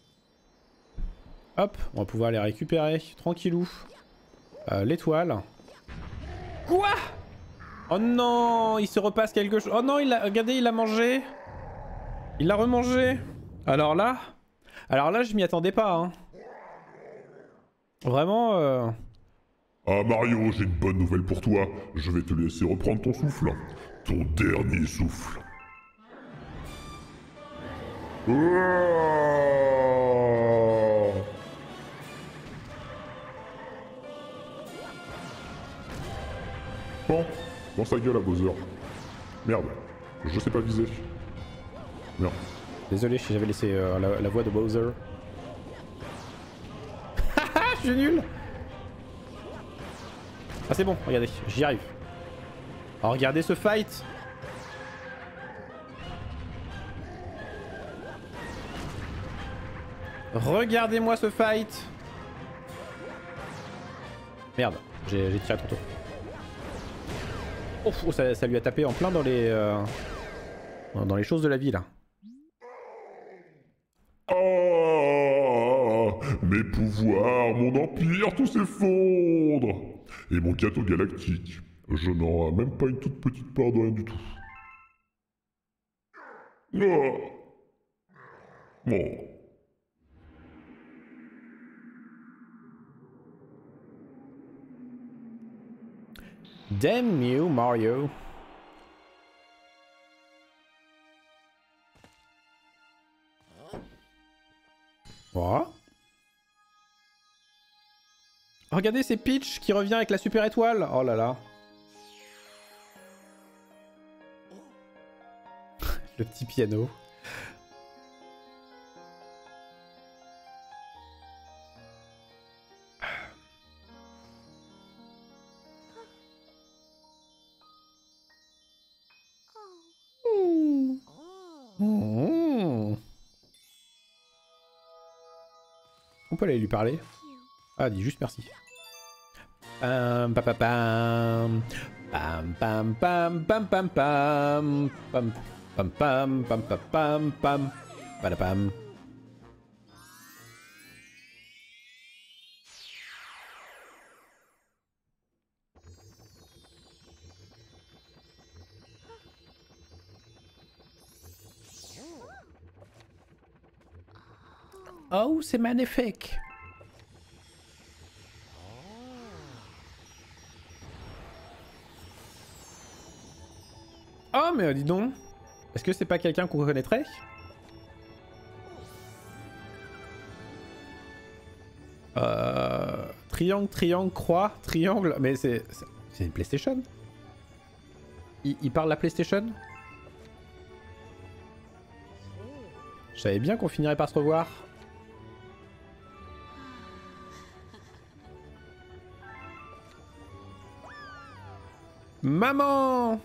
Hop, on va pouvoir les récupérer, tranquillou. L'étoile. Quoi? Oh non, il se repasse quelque chose. Oh non, regardez, il l'a mangé. Il l'a remangé. Alors là, je m'y attendais pas. Hein. Vraiment. Ah Mario, j'ai une bonne nouvelle pour toi. Je vais te laisser reprendre ton souffle. Ton dernier souffle. Bon, dans sa gueule à Bowser. Merde, je sais pas viser. Merde. Désolé si j'avais laissé la voix de Bowser. Haha, je suis nul. Ah c'est bon, regardez, j'y arrive. Oh, regardez ce fight. Regardez-moi ce fight. Merde, j'ai tiré trop tôt. Oh, ça lui a tapé en plein dans les choses de la vie là. Oh, mes pouvoirs, mon empire, tout s'effondre. Et mon gâteau galactique, je n'en ai même pas une toute petite part de rien du tout. Oh. Bon. Damn you, Mario. Voilà. Regardez, c'est Peach qui revient avec la super étoile. Oh là là. Le petit piano. On peut aller lui parler. Ah, dis juste merci. Pam pam pam pam pam pam pam pam pam pam pam pam pam pam pam pam pam. Oh, c'est magnifique. Oh, mais dis donc. Est-ce que c'est pas quelqu'un qu'on connaîtrait? Triangle, triangle, croix, triangle. Mais c'est une PlayStation. Il parle la PlayStation? Je savais bien qu'on finirait par se revoir. Maman!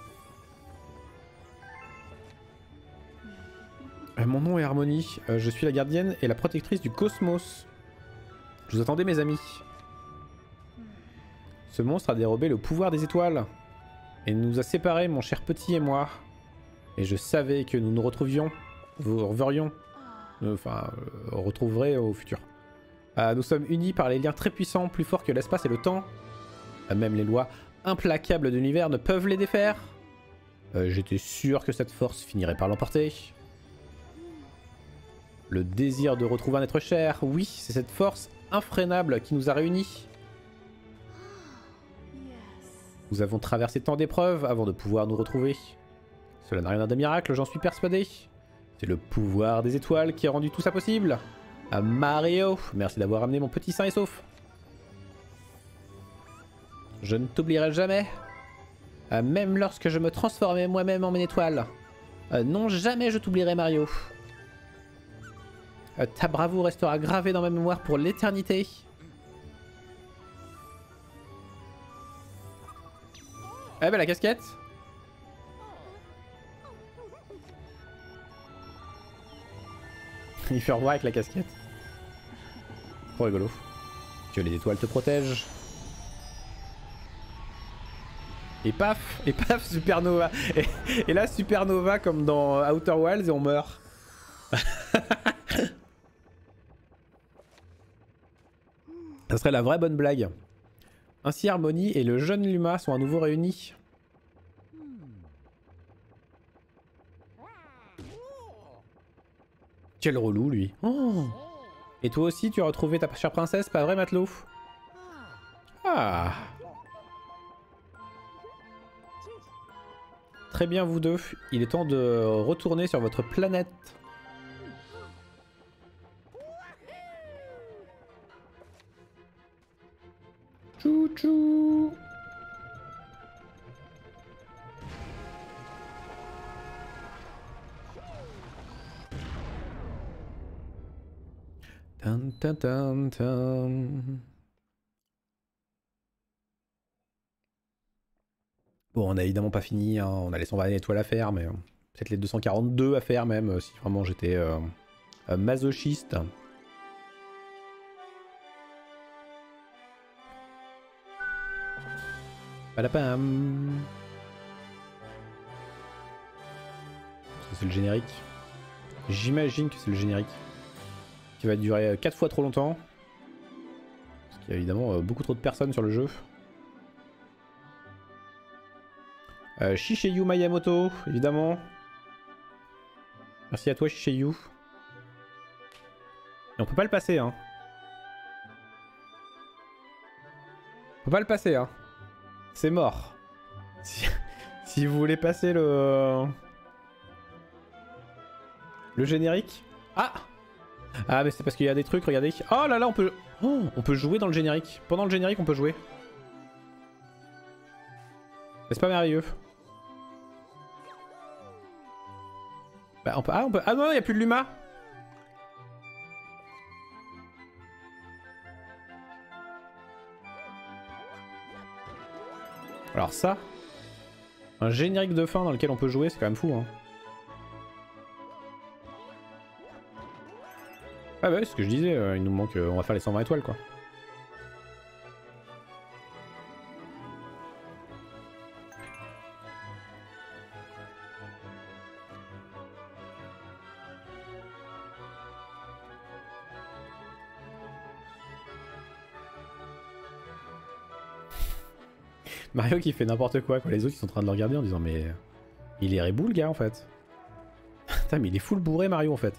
Mon nom est Harmonie. Je suis la gardienne et la protectrice du cosmos. Je vous attendais, mes amis. Ce monstre a dérobé le pouvoir des étoiles et nous a séparés, mon cher petit et moi. Et je savais que nous nous retrouvions. Vous reverrions. Retrouverez au futur. Nous sommes unis par les liens très puissants, plus forts que l'espace et le temps. Même les lois implacables de l'univers ne peuvent les défaire. J'étais sûr que cette force finirait par l'emporter. Le désir de retrouver un être cher, oui, c'est cette force infrénable qui nous a réunis. Nous avons traversé tant d'épreuves avant de pouvoir nous retrouver. Cela n'a rien de miracle, j'en suis persuadé. C'est le pouvoir des étoiles qui a rendu tout ça possible. Mario, merci d'avoir amené mon petit sain et sauf. Je ne t'oublierai jamais. Même lorsque je me transformais moi-même en une étoile. Non, jamais je t'oublierai, Mario. Ta bravoure restera gravée dans ma mémoire pour l'éternité. Eh ben la casquette. Il fait au revoir avec la casquette. Trop rigolo. Que les étoiles te protègent. Et paf, supernova. Et là, supernova comme dans Outer Wilds et on meurt. Ça serait la vraie bonne blague. Ainsi, Harmonie et le jeune Luma sont à nouveau réunis. Quel relou, lui. Oh. Et toi aussi, tu as retrouvé ta chère princesse, pas vrai, matelot? Ah. Très bien, vous deux. Il est temps de retourner sur votre planète. Chou-chou. Tan, tan, tan, tan. Bon, on a évidemment pas fini, hein. On a les 120 étoiles à faire, mais peut-être les 242 à faire même, si vraiment j'étais masochiste. Padapam. C'est le générique. J'imagine que c'est le générique. qui va durer 4 fois trop longtemps. Parce qu'il y a évidemment beaucoup trop de personnes sur le jeu. Shiseiyu Miyamoto, évidemment. Merci à toi Shiseiyu. Et on peut pas le passer, hein. On peut pas le passer, hein. C'est mort. Si vous voulez passer le générique. Ah! Ah mais c'est parce qu'il y a des trucs, regardez. Oh là là, on peut jouer dans le générique. Pendant le générique, on peut jouer. C'est pas merveilleux. Bah on peut... Ah, on peut... Ah non, il n'y a plus de Luma. Alors ça... Un générique de fin dans lequel on peut jouer, c'est quand même fou, hein. Ah bah oui, c'est ce que je disais, il nous manque... on va faire les 120 étoiles, quoi. Mario qui fait n'importe quoi, les autres ils sont en train de le regarder en disant mais... Il est rebou le gars en fait. Putain mais il est full bourré Mario en fait.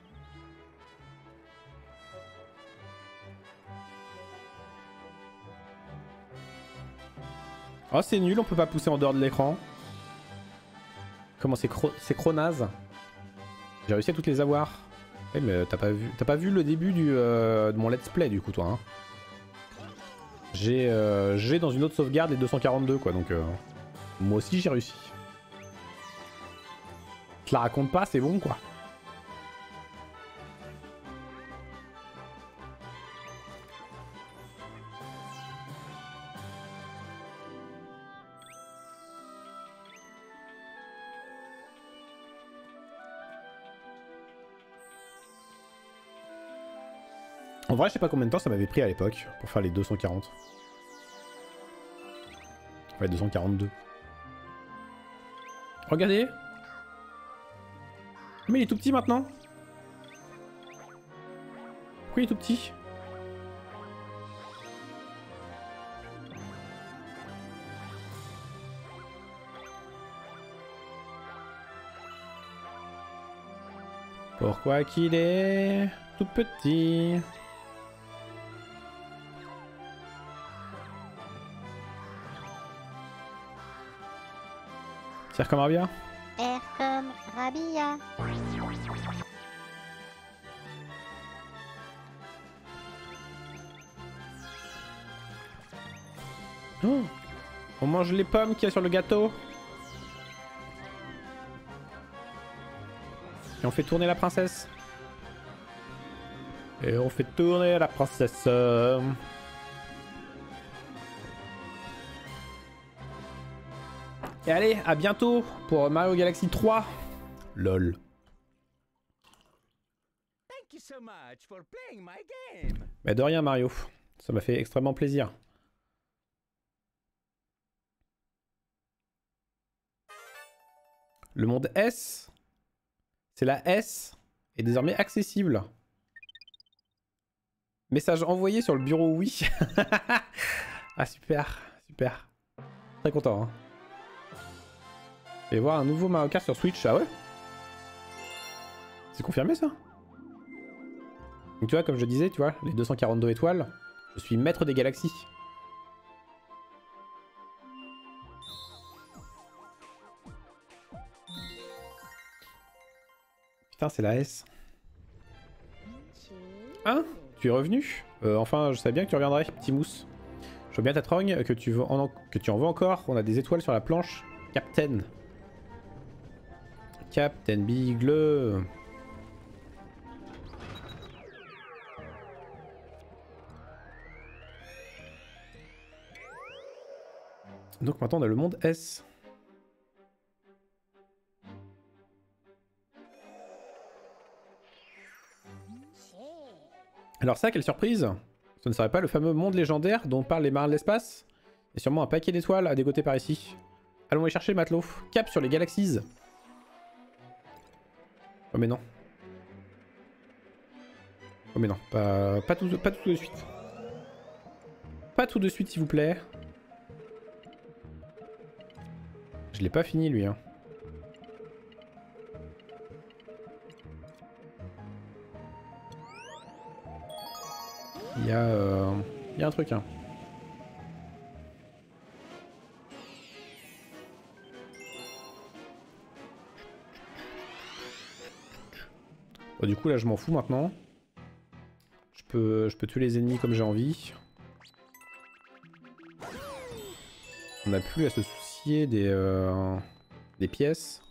Oh c'est nul, on peut pas pousser en dehors de l'écran. Comment c'est chronaze. J'ai réussi à toutes les avoir. Ouais mais t'as pas vu le début de mon let's play du coup toi hein. J'ai dans une autre sauvegarde les 242 quoi, donc moi aussi j'ai réussi. Je la raconte pas, c'est bon quoi. En vrai je sais pas combien de temps ça m'avait pris à l'époque pour faire les 240. Ouais, 242. Regardez. Mais il est tout petit maintenant. Pourquoi il est tout petit? Pourquoi qu'il est tout petit? R comme Rabia. R comme Rabia. Oh, on mange les pommes qu'il y a sur le gâteau. Et on fait tourner la princesse. Et on fait tourner la princesse. Et allez, à bientôt pour Mario Galaxy 3. LOL. Mais de rien Mario, ça m'a fait extrêmement plaisir. Le monde S, c'est la S, est désormais accessible. Message envoyé sur le bureau oui. Ah super, super. Très content hein. Et voir un nouveau Mario Kart sur Switch, ah ouais? C'est confirmé ça? Donc tu vois, comme je disais, tu vois, les 242 étoiles, je suis maître des galaxies. Putain, c'est la S. Hein? Tu es revenu? Enfin, je savais bien que tu reviendrais, petit mousse. Je vois bien ta trogne, que tu en veux encore. On a des étoiles sur la planche. Captain. Captain Bigle. Donc maintenant on a le monde S. Alors ça, quelle surprise! Ce ne serait pas le fameux monde légendaire dont parlent les marins de l'espace? Il y a sûrement un paquet d'étoiles à dégoter par ici. Allons les chercher, matelot. Cap sur les galaxies. Oh mais non. Oh mais non, pas tout de suite. Pas tout de suite s'il vous plaît. Je l'ai pas fini lui hein. Il y a un truc hein. Bon, du coup là je m'en fous maintenant. Je peux tuer les ennemis comme j'ai envie. On n'a plus à se soucier des pièces.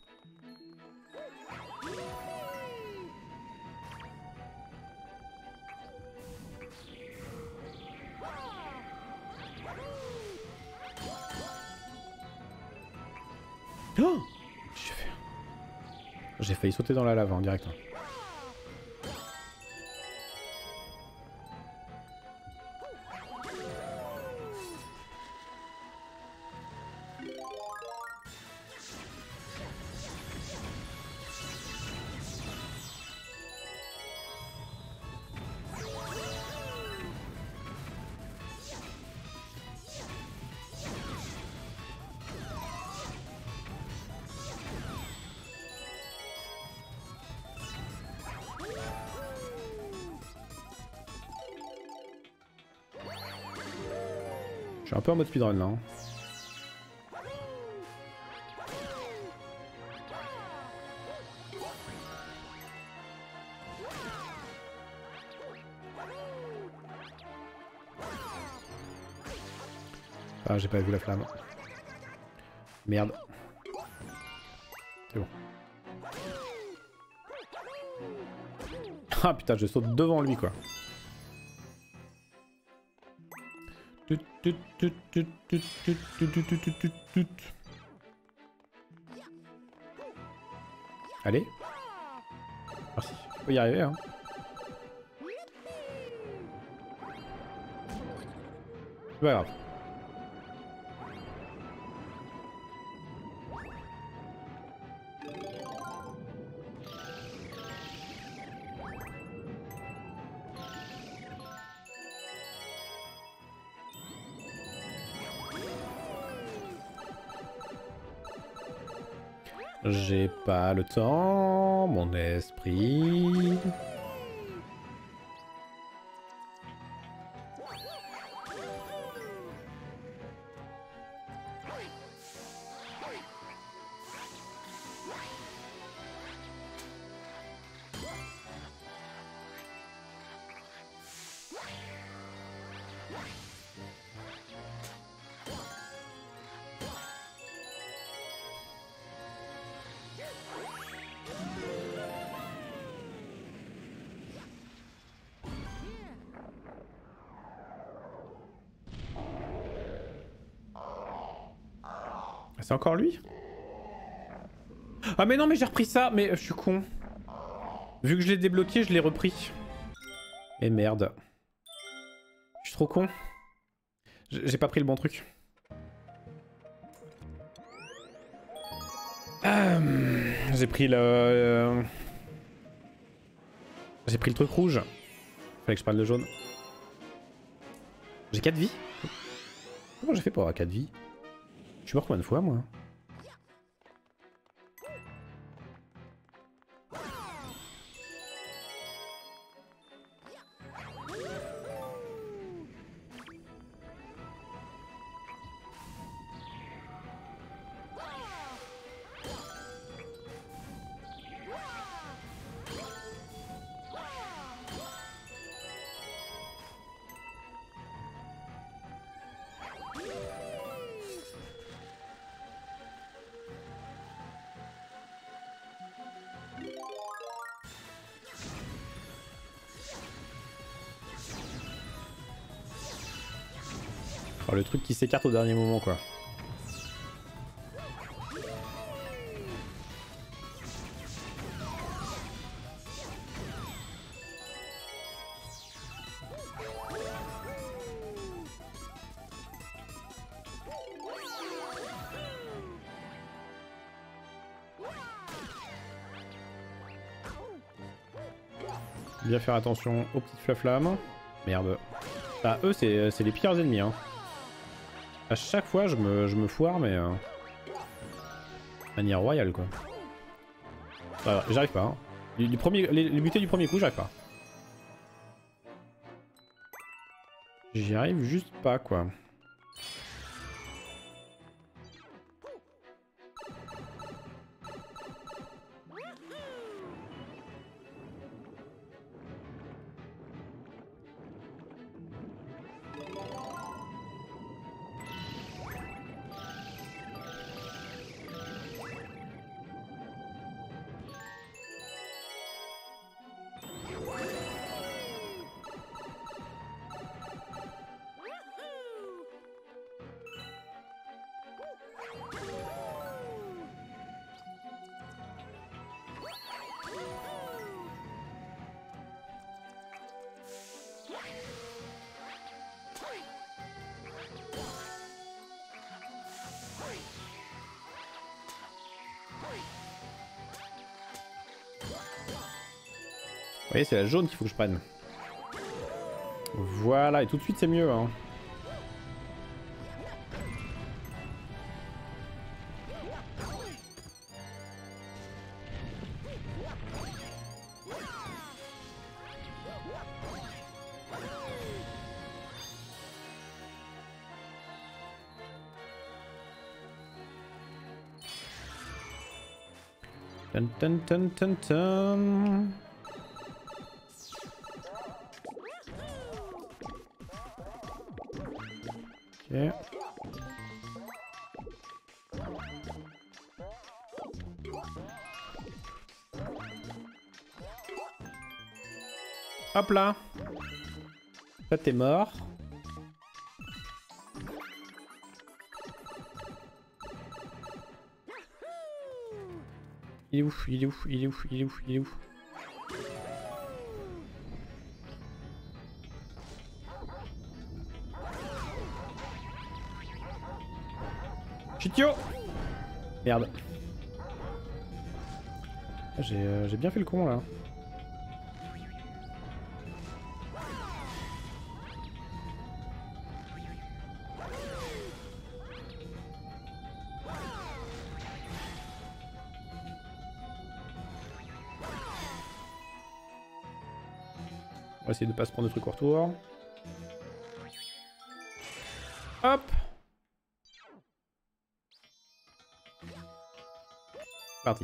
Oh, j'ai failli sauter dans la lave en direct. Je suis un peu en mode speedrun là. Hein. Ah, j'ai pas vu la flamme. Merde. C'est bon. Ah putain, je saute devant lui quoi. Allez. Merci. On peut y arriver hein. C'est pas grave. J'ai pas le temps, mon esprit. C'est encore lui? Ah mais non mais j'ai repris ça. Mais je suis con. Vu que je l'ai débloqué, je l'ai repris. Et merde. Je suis trop con. J'ai pas pris le bon truc. J'ai pris le... J'ai pris le truc rouge. Fallait que je prenne le jaune. J'ai 4 vies. Comment j'ai fait pour avoir 4 vies? Je suis mort combien de fois moi? Oh, le truc qui s'écarte au dernier moment quoi. Bien faire attention aux petites flaflammes. Merde. Ah, eux, c'est les pires ennemis. Hein. À chaque fois, je me foire, mais... manière royale, quoi. Ah, j'arrive pas. Hein. Les buter du premier coup, j'arrive pas. J'y arrive juste pas, quoi. Vous voyez, c'est la jaune qu'il faut que je prenne. Voilà, et tout de suite c'est mieux. Hein. Tan tan tan tan tan. Ok. Hop là. Là t'es mort. Il est où? Il est où? Il est où? Il est où? Il est où? Chitio! Merde. J'ai bien fait le con là. On va essayer de pas se prendre de trucs au retour. Hop! Parti.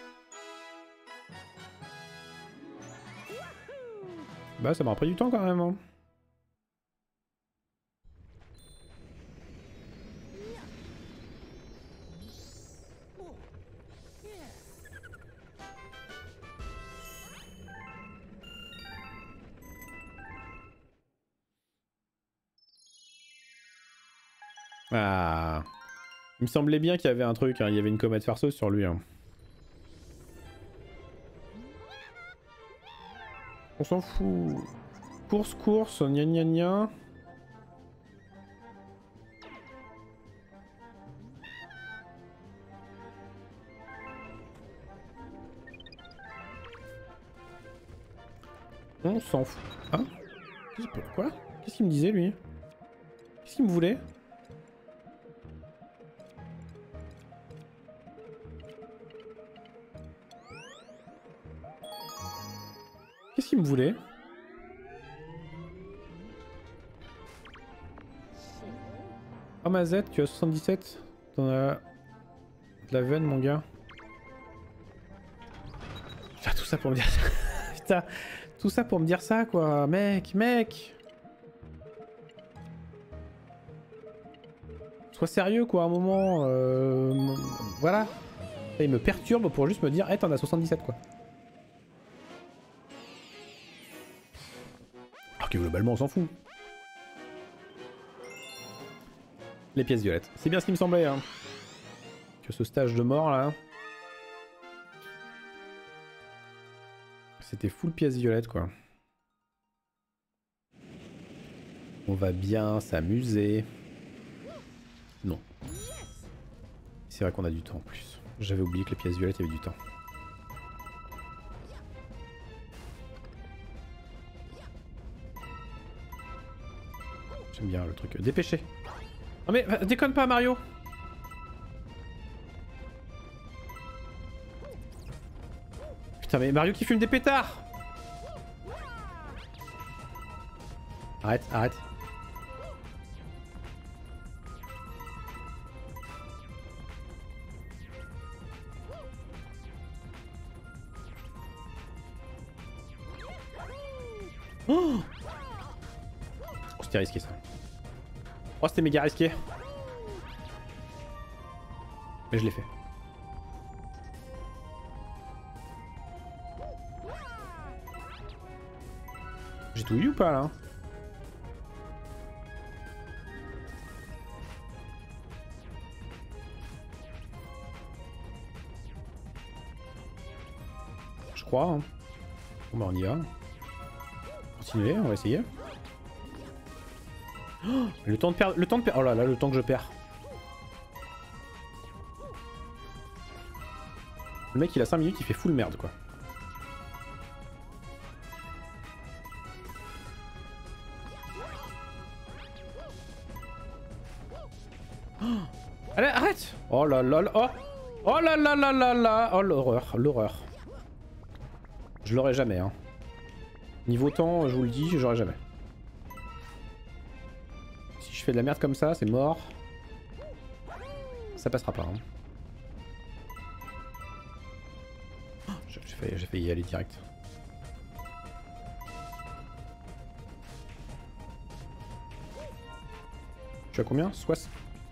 Bah ça m'a pris du temps quand même. Hein. Ah. Il me semblait bien qu'il y avait un truc, hein. Il y avait une comète farceuse sur lui. Hein. On s'en fout. Course, course, gna gna gna. On s'en fout. Hein? Quoi? Qu'est-ce qu'il me disait lui? Qu'est-ce qu'il me voulait? Qu'est-ce qu'il me voulait? Oh ma Z, tu as 77? T'en as de la veine mon gars. Putain, tout ça pour me dire ça. Putain, tout ça pour me dire ça quoi. Mec. Sois sérieux quoi, à un moment. Voilà. Et il me perturbe pour juste me dire, hey, t'en as 77 quoi. Alors que globalement on s'en fout. Les pièces violettes. C'est bien ce qui me semblait. Hein. Que ce stage de mort là. C'était full pièces violettes quoi. On va bien s'amuser. Non. C'est vrai qu'on a du temps en plus. J'avais oublié que les pièces violettes il y avait du temps. J'aime bien le truc. Dépêché. Non mais déconne pas Mario. Putain mais Mario qui fume des pétards. Arrête, arrête. Oh, c'était risqué ça. Oh c'était méga risqué. Mais je l'ai fait. J'ai tout eu ou pas là? Je crois. Hein. Bon bah on y va. Continuez, on va essayer. Oh, le temps de perdre. Oh là là, le temps que je perds. Le mec il a 5 minutes, il fait full merde quoi. Oh, allez, arrête. Oh là là là. Oh, oh là là là là là. Oh l'horreur, l'horreur. Je l'aurai jamais hein. Niveau temps, je vous le dis, j'aurai jamais. Si je fais de la merde comme ça, c'est mort. Ça passera pas. Hein. Oh, j'ai failli y aller direct. Tu as combien? 60.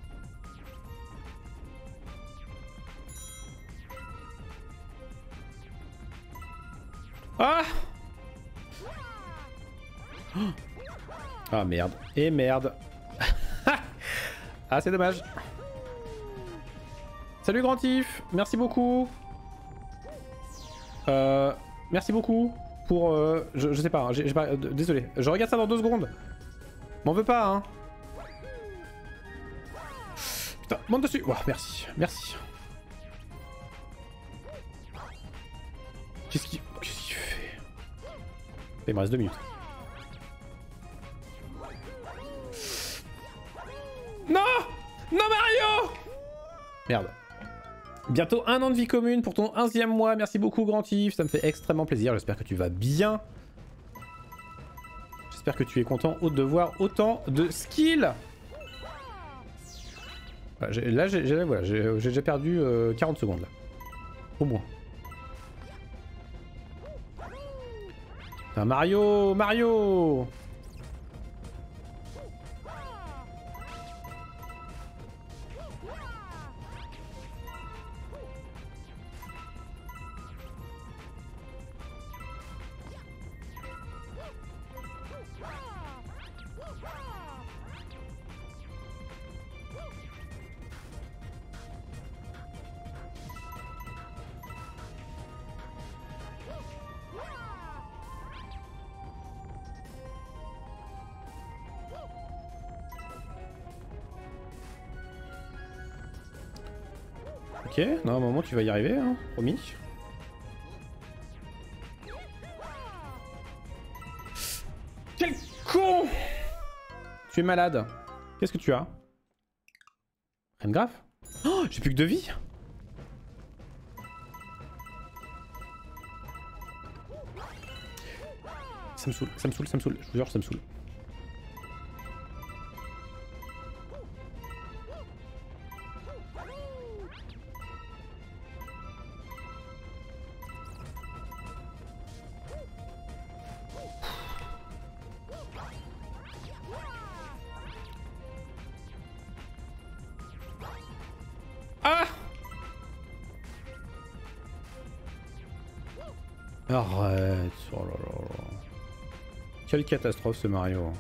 Ah! Ah merde. Et merde. Ah c'est dommage. Salut Grantif. Merci beaucoup. Merci beaucoup pour... je sais pas, hein, j'ai pas désolé. Je regarde ça dans 2 secondes. M'en veux pas hein. Putain, monte dessus. Oh, merci, merci. Qu'est-ce qu'il fait? Il me reste 2 minutes. Non! Non Mario! Merde. Bientôt 1 an de vie commune pour ton 11e mois. Merci beaucoup Grantif, ça me fait extrêmement plaisir. J'espère que tu vas bien. J'espère que tu es content de voir autant de skill. Là j'ai déjà perdu 40 secondes là. Au moins. Putain, Mario! Mario! Ok, non, à un moment tu vas y arriver, hein, promis. Quel con! Tu es malade. Qu'est-ce que tu as? Rien de grave? Oh, j'ai plus que 2 vies. Ça me saoule, ça me saoule, ça me saoule. Je vous jure, ça me saoule. Ah! Arrête. Oh là là. Quelle catastrophe ce Mario.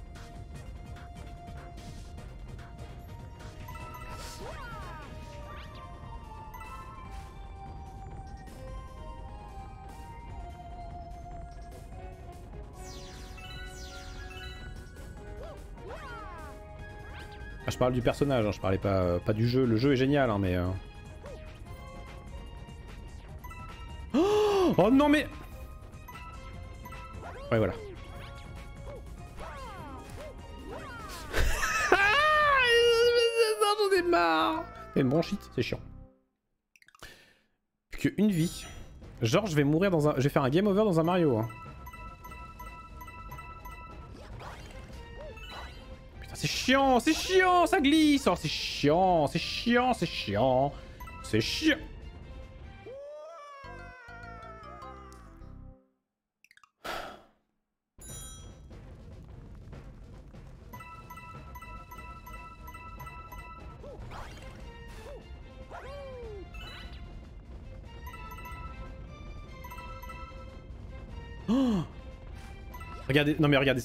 Ah, je parle du personnage, hein, je parlais pas du jeu. Le jeu est génial, hein, mais... Oh non mais... Ouais voilà. ai marre. C'est une bronchite, c'est chiant. Plus qu'une vie. Genre, je vais mourir dans un... Je vais faire un game over dans un Mario. Hein. Putain, c'est chiant, ça glisse. Oh, c'est chiant, c'est chiant, c'est chiant. C'est chiant. Oh, regardez, non mais regardez.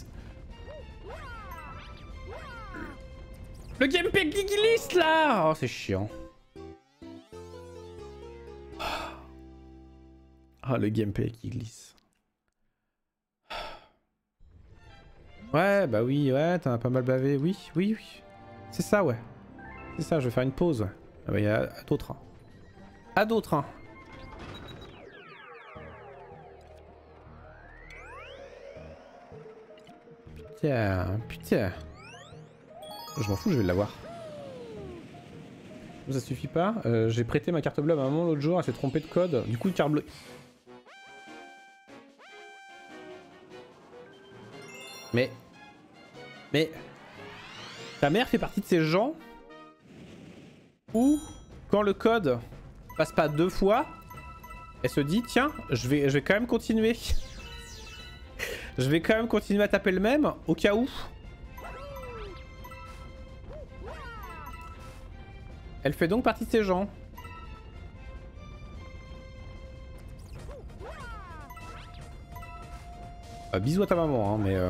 Le gameplay qui glisse là. Oh, c'est chiant. Ah, le gameplay qui glisse. Ouais, bah oui, ouais, t'en as pas mal bavé. Oui, oui, oui. C'est ça, ouais. C'est ça, je vais faire une pause. Ah bah, y a d'autres. Hein. À d'autres, hein. Putain, putain. Je m'en fous, je vais l'avoir. Ça suffit pas. J'ai prêté ma carte bleue à maman l'autre jour, elle s'est trompée de code. Du coup, carte bleue. Mais... Ta mère fait partie de ces gens où, quand le code passe pas 2 fois, elle se dit, tiens, je vais quand même continuer. Je vais quand même continuer à taper le même, au cas où. Elle fait donc partie de ces gens. Bisous à ta maman, hein, mais...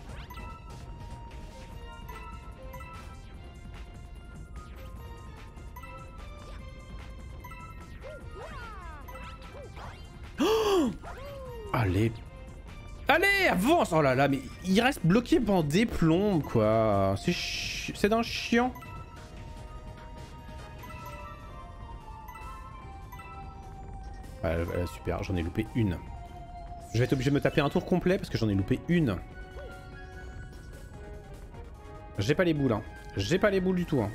Oh, allez. Allez, avance. Oh là là, mais il reste bloqué pendant des plombes, quoi. C'est d'un chiant. Super, j'en ai loupé une. Je vais être obligé de me taper un tour complet parce que j'en ai loupé une. J'ai pas les boules, hein. J'ai pas les boules du tout, hein.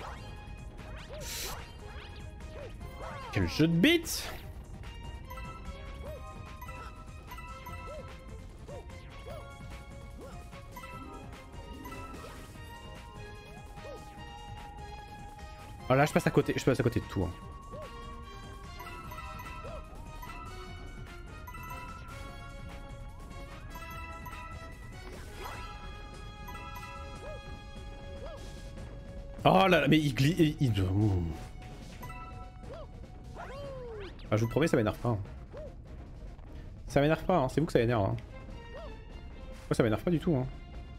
Quel jeu de bite! Oh là, je passe à côté de tout, hein. Oh là là, mais il glisse... Ah, je vous promets, ça m'énerve pas. Hein. Ça m'énerve pas, hein. C'est vous que ça énerve. Hein. Moi, ça m'énerve pas du tout. Hein.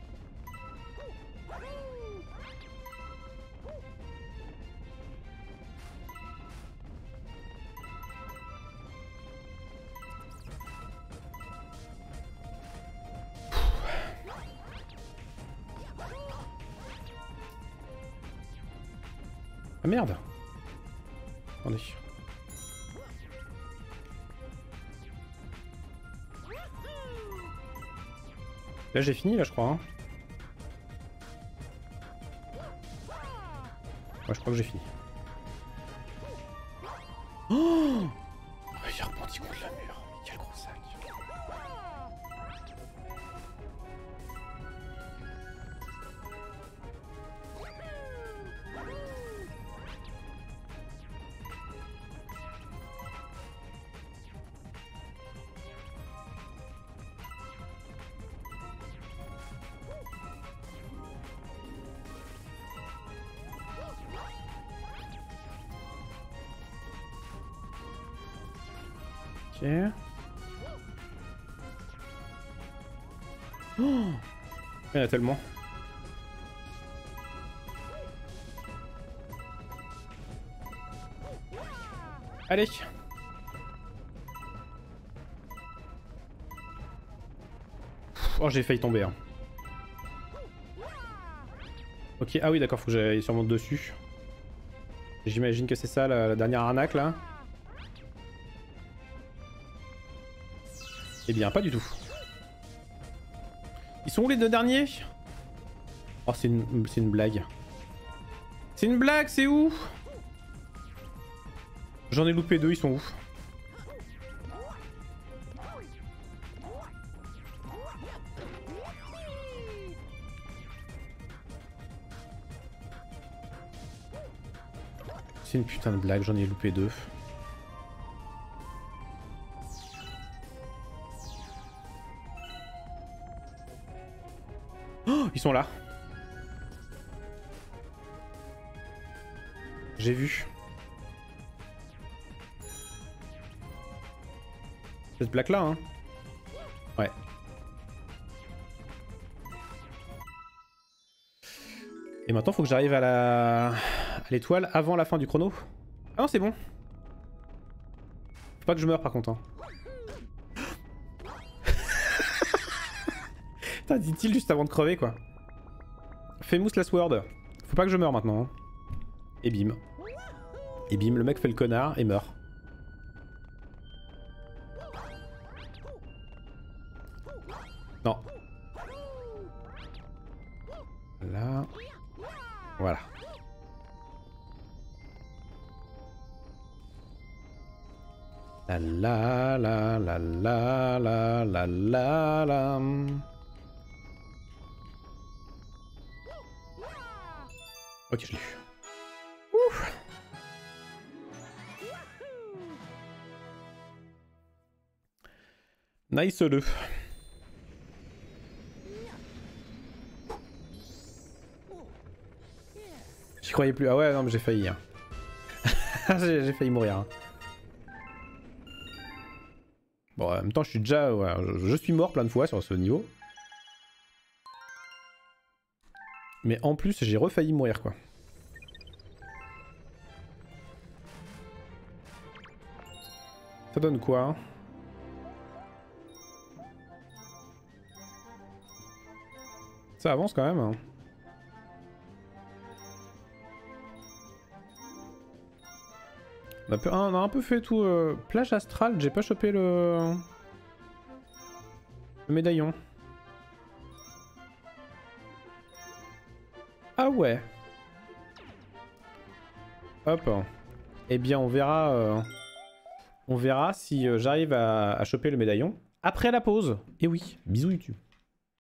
Ah merde. Attendez. Là j'ai fini là je crois. Hein. Ouais, je crois que j'ai fini. Oh, il a rebondi contre la mur. Quel gros sac. Ok. Oh, il y en a tellement. Allez. Oh, j'ai failli tomber. Hein. Ok, ah oui d'accord, faut que j'aille sûrement dessus. J'imagine que c'est ça la dernière arnaque là. Eh bien, pas du tout. Ils sont où les deux derniers? Oh, c'est une blague. C'est une blague, c'est où? J'en ai loupé 2, ils sont où? C'est une putain de blague, j'en ai loupé 2. Oh, ils sont là. J'ai vu. Cette plaque là, hein. Ouais. Et maintenant, faut que j'arrive à l'étoile avant la fin du chrono. Ah non, c'est bon. Faut pas que je meure par contre. Hein. Putain, dit-il juste avant de crever quoi. Famous last word. Faut pas que je meure maintenant. Hein. Et bim. Et bim, le mec fait le connard et meurt. Non. Là. Voilà. La la la la la la la la la. Ok, je l'ai eu. Ouf. Nice le. J'y croyais plus. Ah ouais, non mais j'ai failli. Hein. j'ai failli mourir. Hein. Bon, en même temps, je suis déjà... Ouais, je suis mort plein de fois sur ce niveau. Mais en plus, j'ai refailli mourir, quoi. Ça donne quoi hein? Ça avance quand même. Hein. On a un peu fait tout. Plage astrale, j'ai pas chopé le médaillon. Ah ouais. Hop. Eh bien, on verra si j'arrive à choper le médaillon après la pause. Et oui, bisous YouTube.